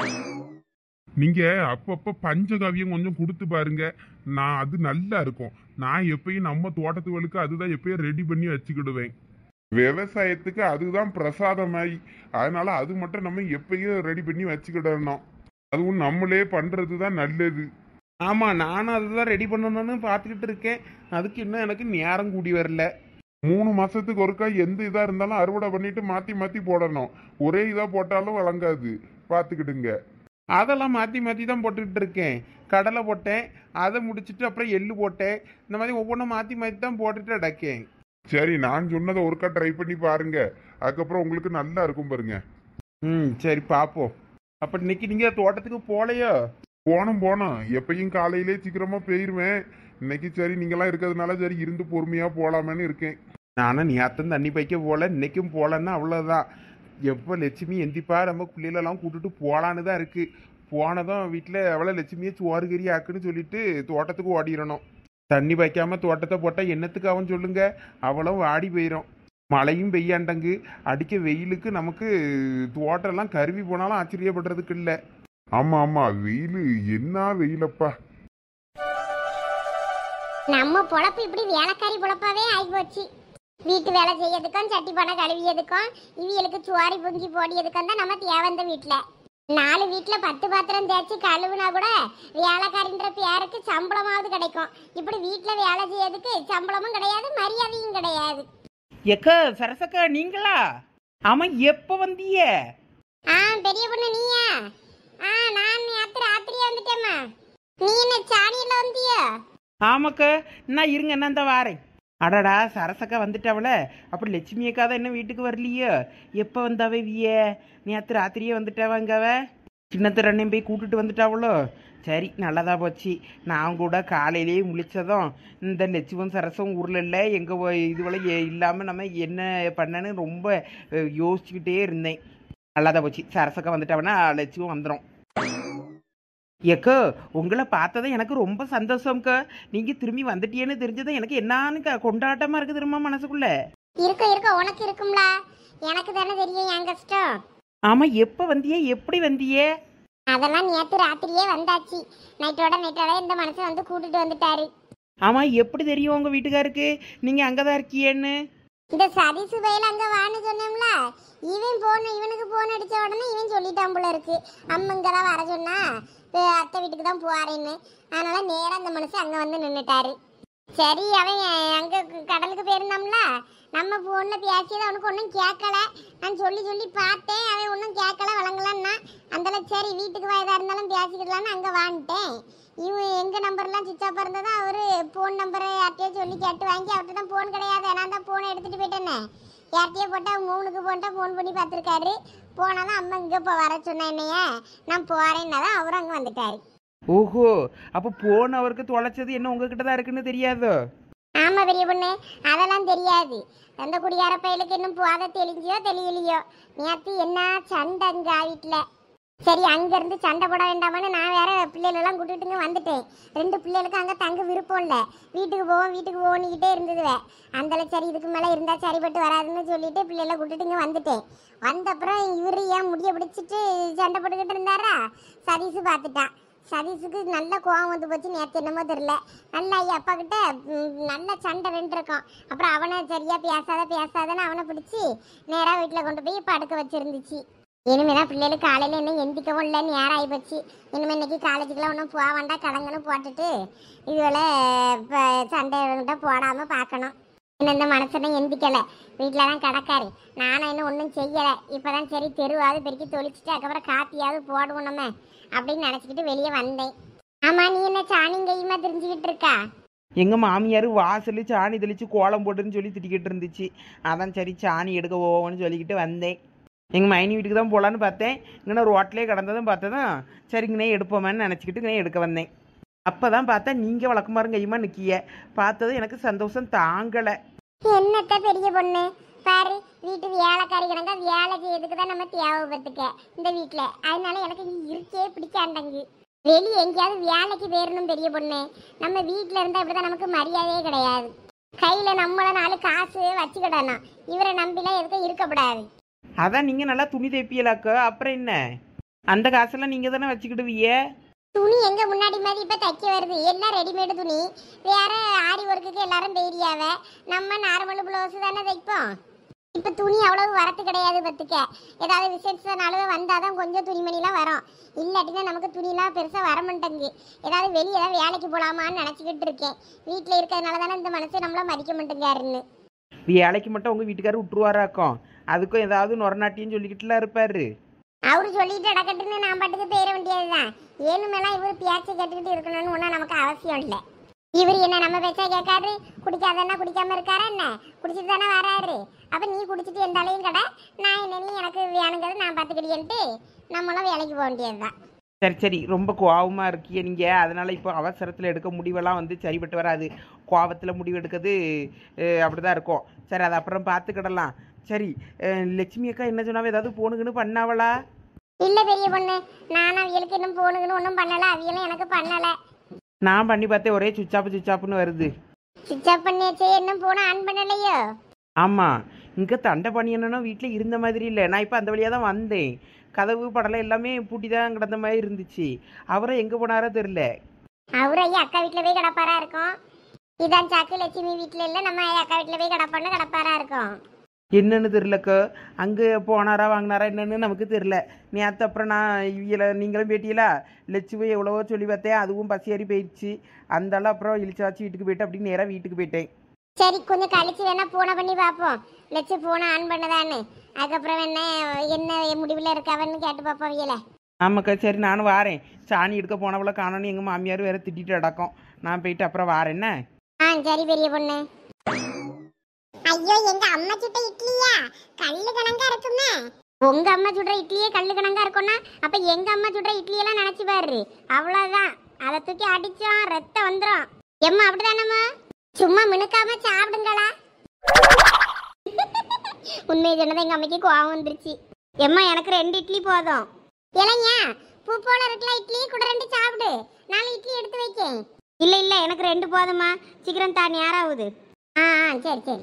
நீங்க அப்பப்ப பஞ்சகாவியம் கொஞ்சம் கொடுத்து பாருங்க. அது நல்லா இருக்கும். நான் எப்பயும் நம்ம தோட்டத்துகளுக்கு அதுதான் எப்பயும் ரெடி பண்ணி வச்சுக்கிடுவேன். விவசாயத்துக்கு அதுதான் பிரசாதமாயி. அதனால அது மட்டும் நம்ம எப்பயும் ரெடி பண்ணி வச்சுக்கிடணும். அதுவும் நம்மளே பண்றது தான் நல்லது. ஆமா, நானும் அதுதான் ரெடி பண்ணணும்னு பார்த்துக்கிட்டு இருக்கேன். அதுக்கு இன்னும் எனக்கு நேரம் கூடி வரல. 3 மாசத்துக்கு ஒருக்கா எந்த இதா இருந்தாலும் அறுவடை பண்ணிட்டு மாத்தி போடணும். ஒரே இதா போட்டாலும் வழங்காது, பார்த்துக்கிடுங்க. அதெல்லாம் மாற்றி தான் போட்டுக்கிட்டு இருக்கேன். கடலை போட்டேன், அதை முடிச்சுட்டு அப்புறம் எள்ளு போட்டேன். இந்த மாதிரி ஒவ்வொன்றும் மாற்றி தான் போட்டுட்டு அடக்கேன். சரி, நான் சொன்னதை ஒருக்கா ட்ரை பண்ணி பாருங்க. அதுக்கப்புறம் உங்களுக்கு நல்லா இருக்கும் பாருங்க. சரி பார்ப்போம். அப்போ இன்னைக்கு நீங்கள் தோட்டத்துக்கு போகலையோ? போனோம். எப்பயும் காலையிலே சீக்கிரமா போயிருவேன். இன்னைக்கு சரி நீங்களாம் இருக்கிறதுனால சரி இருந்து பொறுமையா போலாமேன்னு இருக்கேன். நானும் நேரத்தும் தண்ணி பைக்க போகல, இன்னைக்கும் போகலன்னா அவ்வளோதான். எப்போ லட்சுமி எந்திப்பா நம்ம பிள்ளைகளெல்லாம் கூப்பிட்டுட்டு போகலான்னு தான் இருக்குது. போனதும் வீட்டில் எவ்வளோ லட்சுமியை சோறு கறி ஆக்குன்னு சொல்லிட்டு தோட்டத்துக்கு ஓடிடணும். தண்ணி வைக்காமல் தோட்டத்தை போட்டால் என்னத்துக்கு அவன் சொல்லுங்க, அவளும் வாடி போயிடும். மழையும் பெய்யாண்டங்கு, அடிக்க வெயிலுக்கு நமக்கு தோட்டம்லாம் கருவி போனாலும் ஆச்சரியப்படுறதுக்கு இல்லை. ஆமா, வெயில் என்ன வெயிலப்பா. நம்ம பொழப்பு இப்படி வேலைக்காரி பொழப்பாவே ஆகிப்போச்சு. வீட்டு வேலை செய்யறதுக்கும் சட்டி பானை கழுவியதுக்கும் இவியலுக்கு சுவாரி பொங்கி போடியதுக்கும் தான் நம்ம தேவந்த வீட்டில் 4 வீட்டில் 10 பாத்திரம் தேய்ச்சி கழுவுனா கூட வேலைக்காரின்ற பேருக்கு சம்பளமாவது கிடைக்கும். இப்படி வீட்டில் வேலை செய்யறதுக்கு சம்பளமும் கிடையாது, மரியாதையும் கிடையாது. எக்கா சரசக்கா நீங்களா? ஆமா, எப்ப வந்தீங்க? பெரிய பொண்ணு நீயா? நான் ராத்திரியே வந்துட்டேம்மா. நீ என்ன சாணியில வந்தியா? ஆமாக்கா, நான் இருங்க, நான் தான் வாரேன். அடடா, சரசக்கா வந்துட்டாவல. அப்படி லட்சுமி அக்கா தான் இன்னும் வீட்டுக்கு வரலையோ? எப்போ வந்தாவே விய? நேற்று ராத்திரியே வந்துட்டாவாங்கவ. சின்னத்து ரெண்டையும் போய் கூட்டுட்டு வந்துட்டாவளோ? சரி, நல்லதா போச்சு. நான் கூட காலையிலேயே முழிச்சதும் இந்த லட்சுமம் சரசம் ஊரில் இல்லை, எங்கள் இதுவரை இல்லாமல் நம்ம என்ன பண்ணன்னு ரொம்ப யோசிச்சுக்கிட்டே இருந்தேன். நல்லதா போச்சு, சரசக்கா வந்துட்டாவனா லட்சுமம் வந்துடும். ஏக்கோ, உங்களை பார்த்ததை எனக்கு ரொம்ப சந்தோஷம்க்கா. நீங்கள் திரும்பி வந்துட்டியேன்னு தெரிஞ்சதை எனக்கு என்னான்னு கொண்டாட்டமாக இருக்குது திரும்ப மனசுக்குள்ள. இருக்க உனக்கு இருக்கும்ல, எனக்கு தானே தெரியும் என் கஷ்டம். ஆமாம், எப்போ வந்தியே, எப்படி வந்தியே? அதெல்லாம் நேற்று ராத்திரியே வந்தாச்சு. நைட்டோட இந்த மனுஷன் வந்து கூட்டிட்டு வந்துட்டாரு. ஆமாம், எப்படி தெரியும் உங்கள் வீட்டுக்காருக்கு நீங்கள் அங்கே தான் இருக்கியேன்னு? இந்த சதீசு பையில அங்க வான்னு சொன்னோம்ல, இவனுக்கு போன் அடிச்ச உடனே இவன் சொல்லிட்டான் போல இருக்கு, அம்மங்கதான் வர சொன்னா அத்தை வீட்டுக்கு தான் போறேன்னு. அதனால நேரா அந்த மனுஷன் அங்க வந்து நின்னுட்டாரு. சரி, அவன் அங்க கடலுக்கு போயிருந்தோம்ல, நம்ம போன்ல பேசியது அவனுக்கு ஒன்றும் கேட்கல. நான் சொல்லி சொல்லி பார்த்தேன், அவன் ஒன்றும் கேட்கல வழங்கலன்னா. அந்தால சரி வீட்டுக்கு வயதா இருந்தாலும் பேசிக்கிடலான்னு அங்க வாங்கிட்டேன். இவன் எங்க நம்பர்லாம் சுவிச் ஆஃப் இருந்ததா அவரு போன் நம்பரை யார்ட்டையோ சொல்லி கேட்டு வாங்கி அவர்கிட்ட தான் போன் கிடையாது, நான் தான் போனை எடுத்துட்டு போயிட்டேனே. யார்ட்டையோ போட்டா மூணுக்கு போன்ட்டா போன் பண்ணி பார்த்துருக்காரு. போனாதான் அம்மா இங்க இப்போ வர சொன்ன என்னைய நான் போறேன்னாதான் அவரும் அங்க வந்துட்டாரு. ஓஹோ, அப்போ போன் அவருக்கு தொலைச்சது என்ன உங்ககிட்ட தான் இருக்குன்னு தெரியாதோ? ஆமா பெரிய பொண்ணு, அதெல்லாம் தெரியாது. அந்த குடியார பயலுக்கு இன்னும் போத தெளிஞ்சியோ தெரியலையோ. நேற்று என்ன சண்டை அங்க வீட்டுல. சரி, அங்க இருந்து சண்டை போட வேண்டாமான்னு நான் வேற பிள்ளைகளெல்லாம் கூட்டிட்டுங்க வந்துட்டேன். 2 பிள்ளைகளுக்கு அங்க தங்க விருப்பம் இல்லை. வீட்டுக்கு போவோன்னுக்கிட்டே இருந்ததுவே. அந்தல சரி இதுக்கு மேல இருந்தா சரிப்பட்டு வராதுன்னு சொல்லிட்டு பிள்ளைகளை கூட்டிட்டுங்க வந்துட்டேன். வந்த அப்புறம் இவரு ஏன் முடிய பிடிச்சிட்டு சண்டை போட்டுக்கிட்டு இருந்தாரா, சதீஷு பார்த்துட்டான். சதீஷுக்கு நல்ல கோவம் வந்து போச்சு. நேற்று என்னமோ தெரியல, நல்லா ஐயா அப்பா கிட்ட நல்ல சண்டை 2 இருக்கும். அப்புறம் அவனை சரியா பேசாதன்னு அவனை பிடிச்சி நேராக வீட்டில் கொண்டு போய் படுக்க வச்சிருந்துச்சு. இனிமேதான் பிள்ளைகளுக்கு காலையில் இன்னும் எந்திக்கவும் இல்லை, நேரம் ஆகி போச்சு. இனிமேல் இன்னைக்கு காலேஜுக்கெல்லாம் ஒன்றும் போக வேண்டாம், கடங்கன்னு போட்டுட்டு இதுவரை இப்போ சண்டை போடாமல் பார்க்கணும். இன்னும் இந்த மனுஷனை எந்திக்கலை, வீட்டில் தான் கிடக்காரு. நானும் இன்னும் ஒன்றும் செய்யலை. இப்போ தான் சரி தெருவாவது பெருக்கி தொளிச்சிட்டு அதுக்கப்புறம் காப்பியாவது போடுவோம் நம்ம அப்படின்னு நினச்சிக்கிட்டு வெளியே வந்தேன். ஆமாம், நீ என்ன சாணியும் கையுமா தெரிஞ்சுக்கிட்டு இருக்கா? எங்கள் மாமியார் வாசல் சாணி தெளித்து கோலம் போட்டுன்னு சொல்லி திட்டிக்கிட்டு இருந்துச்சு. அதான் சரி சாணி எடுக்க போவோம்னு சொல்லிக்கிட்டு வந்தேன். எங்கள் மைனி வீட்டுக்கு தான் போகலான்னு பார்த்தேன். இங்கே ரோட்டிலே கடந்ததும் பார்த்ததும் சரிங்கண்ணே எடுப்போமேன்னு நினச்சிக்கிட்டு எடுக்க வந்தேன். அப்போ தான் பார்த்தா நீங்கள் வழக்கமாரும் கையுமா நிற்கிய. பார்த்தது எனக்கு சந்தோஷம் தாங்கலை. என்னத்த பெரிய பொண்ணு பாரு, வீட்டு வேலைக்காரி கணக்கா வேலை செய்யறதுக்கு தான் நம்ம தேவைப்பட்டுக்க இந்த வீட்டில். அதனால எனக்கு நீ இருக்கே பிடிக்காண்டங்கு. வெளியே எங்கேயாவது வேலைக்கு போயிடணும் பெரிய பொண்ணு. நம்ம வீட்டில் இருந்தால் இப்படிதான் நமக்கு மரியாதையே கிடையாது. கையில் நம்மள 4 காசு வச்சுக்கிடணும். இவரை நம்பிலாம் எதுக்கும் இருக்கப்படாது. அதான் நீங்கள் நல்லா துணி தைப்பியலாக்கோ, அப்புறம் என்ன அந்த காசெல்லாம் நீங்கள் தானே வச்சுக்கிடுவீங்க. துணி எங்க முன்னாடி மாதிரி இப்ப தைக்க வருது, எல்லாம் ரெடிமேடு துணி. வேற ஆரி ஒர்க்குக்கு எல்லாரும் பெய்யாவ, நம்ம நார்மல் பிளவுஸ் தானே தைப்போம். இப்ப துணி அவ்வளவு வரத்து கிடையாது பத்துக்க. ஏதாவது விசேஷ நாளுவே வந்தாதான் கொஞ்சம் துணிமணிலாம் வரும். இல்லாட்டினா நமக்கு துணிலாம் பெருசா வர மாட்டேங்குது. ஏதாவது வெளியே ஏதாவது வேலைக்கு போலாமான்னு நினைச்சுக்கிட்டு இருக்கேன். வீட்டுல இருக்கிறதுனால தானே இந்த மனசு நம்மள மதிக்க மாட்டேங்காருன்னு. வேலைக்கு மட்டும் உங்கள் வீட்டுக்காரர் விட்டுருவாராக்கும், அதுக்கும் ஏதாவது நொறநாட்டியும் சொல்லிக்கிட்டுலாம் இருப்பாரு. அவரு சொல்லிட்டு இடக்கட்டுன்னு நான் பாட்டுக்கு போயிட வேண்டியதுதான். ஏழுமேலாம் இவரு பேச்சை கேட்டுக்கிட்டு இருக்கணும்னு ஒன்றும் நமக்கு அவசியம் இல்லை. இவர் என்ன நம்ம பேச்சா கேட்காரு? குடிக்காதன்னா குடிக்காம இருக்காரா என்ன? குடிச்சிட்டு தானே வராரு. அப்ப நீ குடிச்சிட்டு எந்தாலையும் கடை, நான் என்னன்னு எனக்கு வேணுங்கிறது நான் பார்த்துக்கிட்டேன்ட்டு நம்மளும் வேலைக்கு போக வேண்டியதுதான். சரி ரொம்ப கோவமாக இருக்கிய நீங்கள். அதனால் இப்போ அவசரத்தில் எடுக்க முடிவெல்லாம் சரிப்பட்டு வராது. கோவத்தில் முடிவு எடுக்கிறது அப்படி தான் இருக்கும். சரி, அதை அப்புறம் பார்த்துக்கிடலாம். சரி, லட்சுமி அக்கா என்ன சொன்னாவே ஏதாவது போனுங்கன்னு பண்ணாவளா? இல்ல பெரிய பொண்ணு, நானும் அவியலுக்கு இன்னும் போனுங்கன்னு ஒன்றும் பண்ணல, அவியலும் எனக்கு பண்ணல. நான் பண்ணி பார்த்தேன், ஒரே சுச்சாப்புன்னு வருது. சுவிட்ச் ஆஃப் பண்ணியாச்சே, இன்னும் போன ஆன் பண்ணலையோ? ஆமாம், இங்கே தண்டை பண்ணியன்னா வீட்டில் இருந்த மாதிரி இல்லை. நான் இப்போ அந்த வழியாக தான் வந்தேன். கதவு படலை எல்லாமே பூட்டி தான் கிடந்த மாதிரி இருந்துச்சு. அவரை எங்கே போனாரோ தெரில. அவரு ஐயா அக்கா வீட்டில் போய் கிடப்பாரா இருக்கும். இதான் சாக்கு, லட்சுமி வீட்டில் இல்லை, நம்ம அக்கா வீட்டில் போய் கிடப்பாரா இருக்கும். என்னன்னு தெரிலக்கோ, அங்கே போனாரா வாங்கினாரா என்னன்னு நமக்கு தெரில. நேற்று அப்புறம் நான் நீங்களும் பேட்டியலா லட்சுமி எவ்வளவோ சொல்லி பார்த்தேன், அதுவும் பசி ஏறி போயிடுச்சு. அந்தாலும் அப்புறம் இழிச்சாச்சு வீட்டுக்கு போயிட்டு அப்படின்னு நேராக வீட்டுக்கு போயிட்டேன். சரி, கொஞ்சம் கழிச்சு வேணா போனை பண்ணி பார்ப்போம், லட்சு போனை ஆன் பண்ணதான்னு. அதுக்கப்புறம் என்ன முடிவில் இருக்காவன்னு கேட்டு பார்ப்போம் அவியலை. ஆமாக்கா, சரி நானும் வாரேன். சாணி எடுக்க போனவளை காணோன்னு எங்கள் மாமியார் வேற திட்டிட்டு அடக்கம். நான் போயிட்டு அப்புறம் வாரேன் என்ன? சரி பெரிய பொண்ணு. ஐயோ, எங்க அம்மா சுட்ட இட்லியா கல்லு கணங்கா இருக்குமே. உங்க அம்மா சுடுற இட்லியே கல்லு கணங்கா இருக்கும்னா அப்ப எங்க அம்மா சுடுற இட்லியெல்லாம் நினைச்சு பாரு. அவ்வளவுதான், அதை தூக்கி அடிச்சோம் ரத்தம் வந்துடும். எம்மா அப்படிதானம்மா? சும்மா மினுக்காம சாப்பிடுங்களா. உண்மையை சொன்னதை எங்க அம்மைக்கு கோவம் வந்துருச்சு. எம்மா எனக்கு 2 இட்லி போதும். இளைஞா, பூ போல இருக்கலாம், இட்லி கூட 2 சாப்பிடு. 4 இட்லி எடுத்து வைக்கேன். இல்ல எனக்கு 2 போதுமா, சீக்கிரம் தான் யாராவது. சரி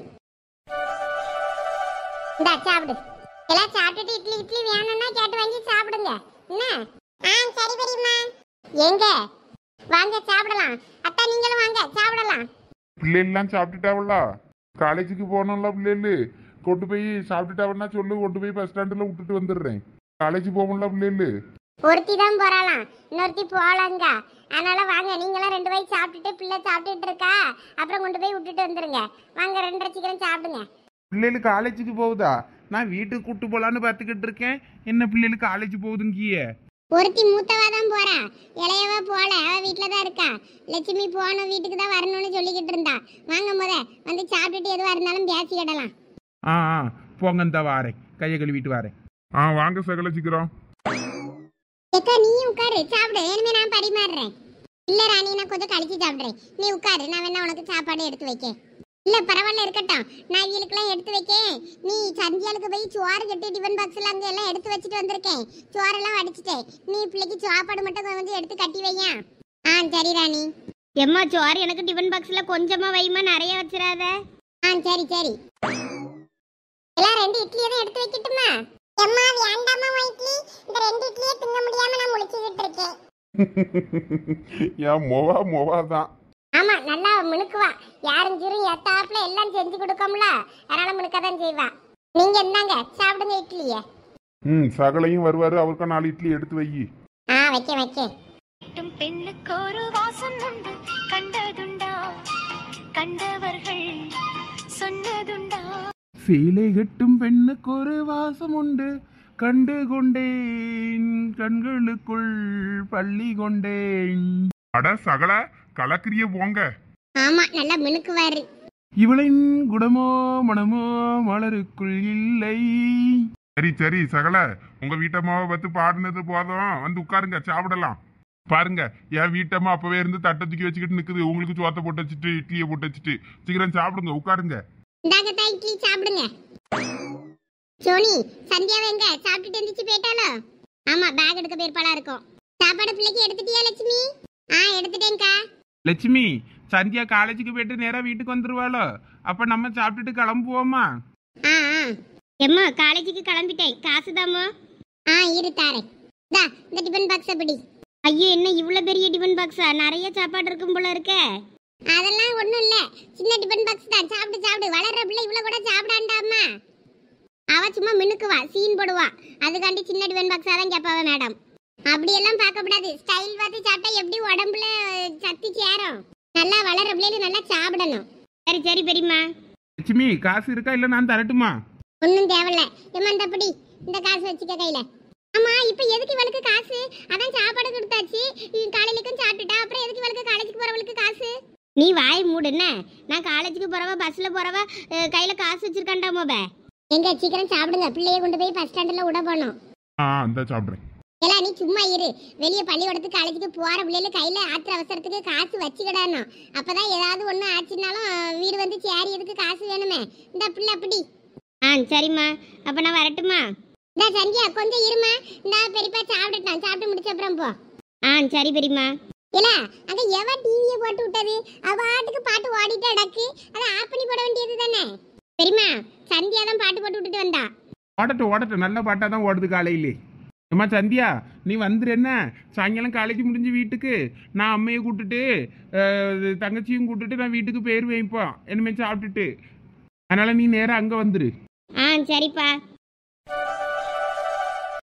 இந்தா சாப்பிடு. எல்லாம் சாப்பிட்டுட்டு இட்லி வேணும்னா கேட்டு வாங்கி சாப்பிடுங்க என்ன? சரி பெரியம்மா. எங்க வாங்க சாப்பிடலாம். அத்தா நீங்களும் வாங்க சாப்பிடலாம். பிள்ளைலாம் சாப்பிட்டுட்டாவளா? காலேஜுக்கு போகணும்ல பிள்ளைகளு, கொண்டு போய் சாப்பிட்டுட்டாவன்னா சொல்லு, கொண்டு போய் பஸ் ஸ்டாண்டில் விட்டுட்டு வந்துடுறேன். காலேஜ் போகணும்ல பிள்ளைகளு. ஒருத்தி தான் போறாளாம், இன்னொருத்தி போகலாங்க. அதனால வாங்க, நீங்களாம் 2 வாய் சாப்பிட்டுட்டு பிள்ளை சாப்பிட்டுட்டு இருக்கா, அப்புறம் கொண்டு போய் விட்டுட்டு வந்துருங்க. வாங்க 2:30 சீக்கிரம் சாப்பிடுங்க. பிள்ளைகளுக்கு காலேஜுக்கு போகுதா? நான் வீட்டுக்கு கூட்டு போலான்னு பார்த்துக்கிட்டு இருக்கேன். என்ன பிள்ளைகளுக்கு காலேஜ் போகுதுங்கிய? ஒருத்தி மூத்தவா தான் போறா, இளையவா போல, அவ வீட்டுல தான் இருக்கா. லட்சுமி போகணும், வீட்டுக்கு தான் வரணும்னு சொல்லிக்கிட்டு இருந்தா. வாங்க வந்து சாப்பிட்டுட்டு எதுவா இருந்தாலும் பேசிக்கிடலாம். ஆ போங்க, இந்த வாரேன், கையை கழுவிட்டு வாரேன். வாங்க சகல சீக்கிரம். ஏக்கா நீ உட்காரு, சாப்பிடு, இனிமே நான் பரிமாறுறேன். இல்ல ராணி, நான் கொஞ்சம் கழிச்சு சாப்பிடுறேன். நீ உட்காரு, நான் வேணா உனக்கு சாப்பாடு எடுத்து வைக்கேன். இல்ல பரவாயில்ல, இருக்கட்டும், நான் இவளுக்குலாம் எடுத்து வைக்கேன். நீ சந்தியாளுக்கு போய் சோறு கட்டி டிஃபன் பாக்ஸ்ல அங்க எல்லாம் எடுத்து வச்சுட்டு வந்திருக்கேன். சோறெல்லாம் வடிச்சிட்டேன். நீ பிள்ளைக்கு சாப்பாடு மட்டும் கொஞ்சம் எடுத்து கட்டி வையா. சரி ராணி. எம்மா சோறு எனக்கு டிஃபன் பாக்ஸில் கொஞ்சமாக வைமா, நிறைய வச்சிடாத. சரி சரி. எல்லாம் 2 இட்லியை தான் எடுத்து வைக்கட்டுமா? எம்மா வேண்டாமா இட்லி, இந்த 2 இட்லியை திங்க முடியாம நான் முழிச்சுக்கிட்டு இருக்கேன். என் மொவா தான். ஆமா, நல்லா மினுக்குவா. யாரும் ஜீரும் எத்தாப்புல எல்லாம் செஞ்சு கொடுக்கோம்ல, அதனால மினுக்கதான் செய்வா. நீங்க என்னங்க சாப்பிடுங்க இட்லிய. சகலையும் வருவாரு, அவருக்கு 4 இட்லி எடுத்து வை. வைக்க பெண்ணுக்கு ஒரு வாசம் உண்டு, கண்டதுண்டா, கண்டவர்கள் சொன்னதுண்டா. சீலை கட்டும் பெண்ணுக்கு ஒரு வாசம் உண்டு, கண்டு கொண்டேன், கண்களுக்குள் பள்ளி கொண்டேன். அட சகல கலக்கிரிய போங்க. ஆமா, நல்லா மினுக்குவாரு. இவளின் குணமோ மனமோ மலருக்குள் இல்லை. சரி சகல, உங்க வீட்டம்மாவை பத்தி பாடுனது போதும், வந்து உட்காருங்க, சாப்பிடலாம். பாருங்க, என் வீட்டம்மா அப்பவே இருந்து தட்டை தூக்கி வச்சுக்கிட்டு நிக்குது. உங்களுக்கு சோத்தை போட்டு வச்சுட்டு இட்லியை போட்டு வச்சுட்டு சீக்கிரம் சாப்பிடுங்க, உட்காருங்க. இந்தாங்கத்தான் இட்லி சாப்பிடுங்க. சோனி, சந்தியாவை எங்க சாப்பிட்டுட்டு எந்திரிச்சு போயிட்டாலோ? ஆமா, பேக் எடுக்க போயிருப்பாளா இருக்கும். சாப்பாடு பிள்ளைக்கு எடுத்துட்டியா லட்சுமி? எடுத்துட்டேன்க்கா. லட்சுமி, சந்தியா காலேஜுக்கு போயிட்டு நேரா வீட்டுக்கு வந்துருவாளோ? அப்ப நம்ம சாப்பிட்டுட்டு கிளம்புவோமா? எம்மா காலேஜுக்கு கிளம்பிட்டேன், காசு தாம்மா. இரு தாரேன். இந்த டிஃபன் பாக்ஸ் பிடி. ஐயோ, என்ன இவ்வளோ பெரிய டிஃபன் பாக்ஸா? நிறைய சாப்பாடு இருக்கும் போல இருக்கே. அதெல்லாம் ஒண்ணும் இல்ல, சின்ன டிஃபன் பாக்ஸ் தான். சாப்பிடு, வளர்ற பிள்ளை இவ்வளவு கூட சாப்பிடாண்டாமா. அவ சும்மா மினுக்குவா, சீன் போடுவா. அதுக்காண்டி சின்ன டிஃபன் பாக்ஸா தான் கேட்பாவ மேடம். அப்படியெல்லாம் பார்க்கப்படாது, ஸ்டைல் பார்த்து சாப்பிட்டா எப்படி உடம்புல சக்தி சேரும். நல்லா வளர்ற பிள்ளைல நல்லா சாப்பிடணும். சரி பெரியம்மா. லட்சுமி, காசு இருக்கா இல்ல நான் தரட்டுமா? ஒன்னும் தேவையில்ல. ஏமா இந்த பிடி, இந்த காசு வச்சுக்க கையில. ஆமா, இப்ப எதுக்கு இவளுக்கு காசு? அதான் சாப்பாடு கொடுத்தாச்சு, காலையிலக்கும் சாப்பிட்டுட்டா, அப்புறம் எதுக்கு இவளுக்கு காலேஜுக்கு போறவளுக்கு காசு? நீ வாய் மூடுன. நான் காலேஜுக்கு போறவ, பஸ்ல போறவ கையில காசு வச்சிருக்காண்டாமோப. எங்க சீக்கிரம் சாப்பிடுங்க, பிள்ளைய கொண்டு போய் பஸ் ஸ்டாண்ட்ல விட போனோம். இந்த சாப்பிடுறேன். எல்லாம் நீ சும்மா இரு. வெளியே பள்ளிக்கூடத்துக்கு காலேஜுக்கு போற பிள்ளைல கையில ஆத்திர அவசரத்துக்கு காசு வச்சுக்கிடணும். அப்பதான் ஏதாவது ஒண்ணு ஆச்சுன்னாலும் வீடு வந்து சேரியதுக்கு காசு வேணுமே. இந்த பிள்ளை அப்படி. சரிம்மா, அப்ப நான் வரட்டுமா? இந்த சந்தியா கொஞ்சம் இருமா, இந்த பெரியப்பா சாப்பிட்டுட்டான், சாப்பிட்டு முடிச்ச அப்புறம் போ. சரி பெரியம்மா. இல்ல அங்க எவ டிவியை போட்டு விட்டது? அவ பாட்டுக்கு பாட்டு ஓடிட்டு அடக்கு, அதை ஆஃப் பண்ணி போட வேண்டியது தானே. பெரியம்மா, சந்தியா தான் பாட்டு போட்டு விட்டுட்டு வந்தா. ஓடட்டும், நல்ல பாட்டா தான் ஓடுது காலையிலே. அம்மா சந்தியா, நீ வந்துரு. என்ன சாயங்காலம் காலேஜ் முடிஞ்சு வீட்டுக்கு நான் அம்மையை கூப்பிட்டுட்டு தங்கச்சியும் கூப்பிட்டுட்டு நான் வீட்டுக்கு போயிருவேன் இப்போ இனிமேல் சாப்பிட்டுட்டு. அதனால நீ நேராக அங்கே வந்துரு. சரிப்பா.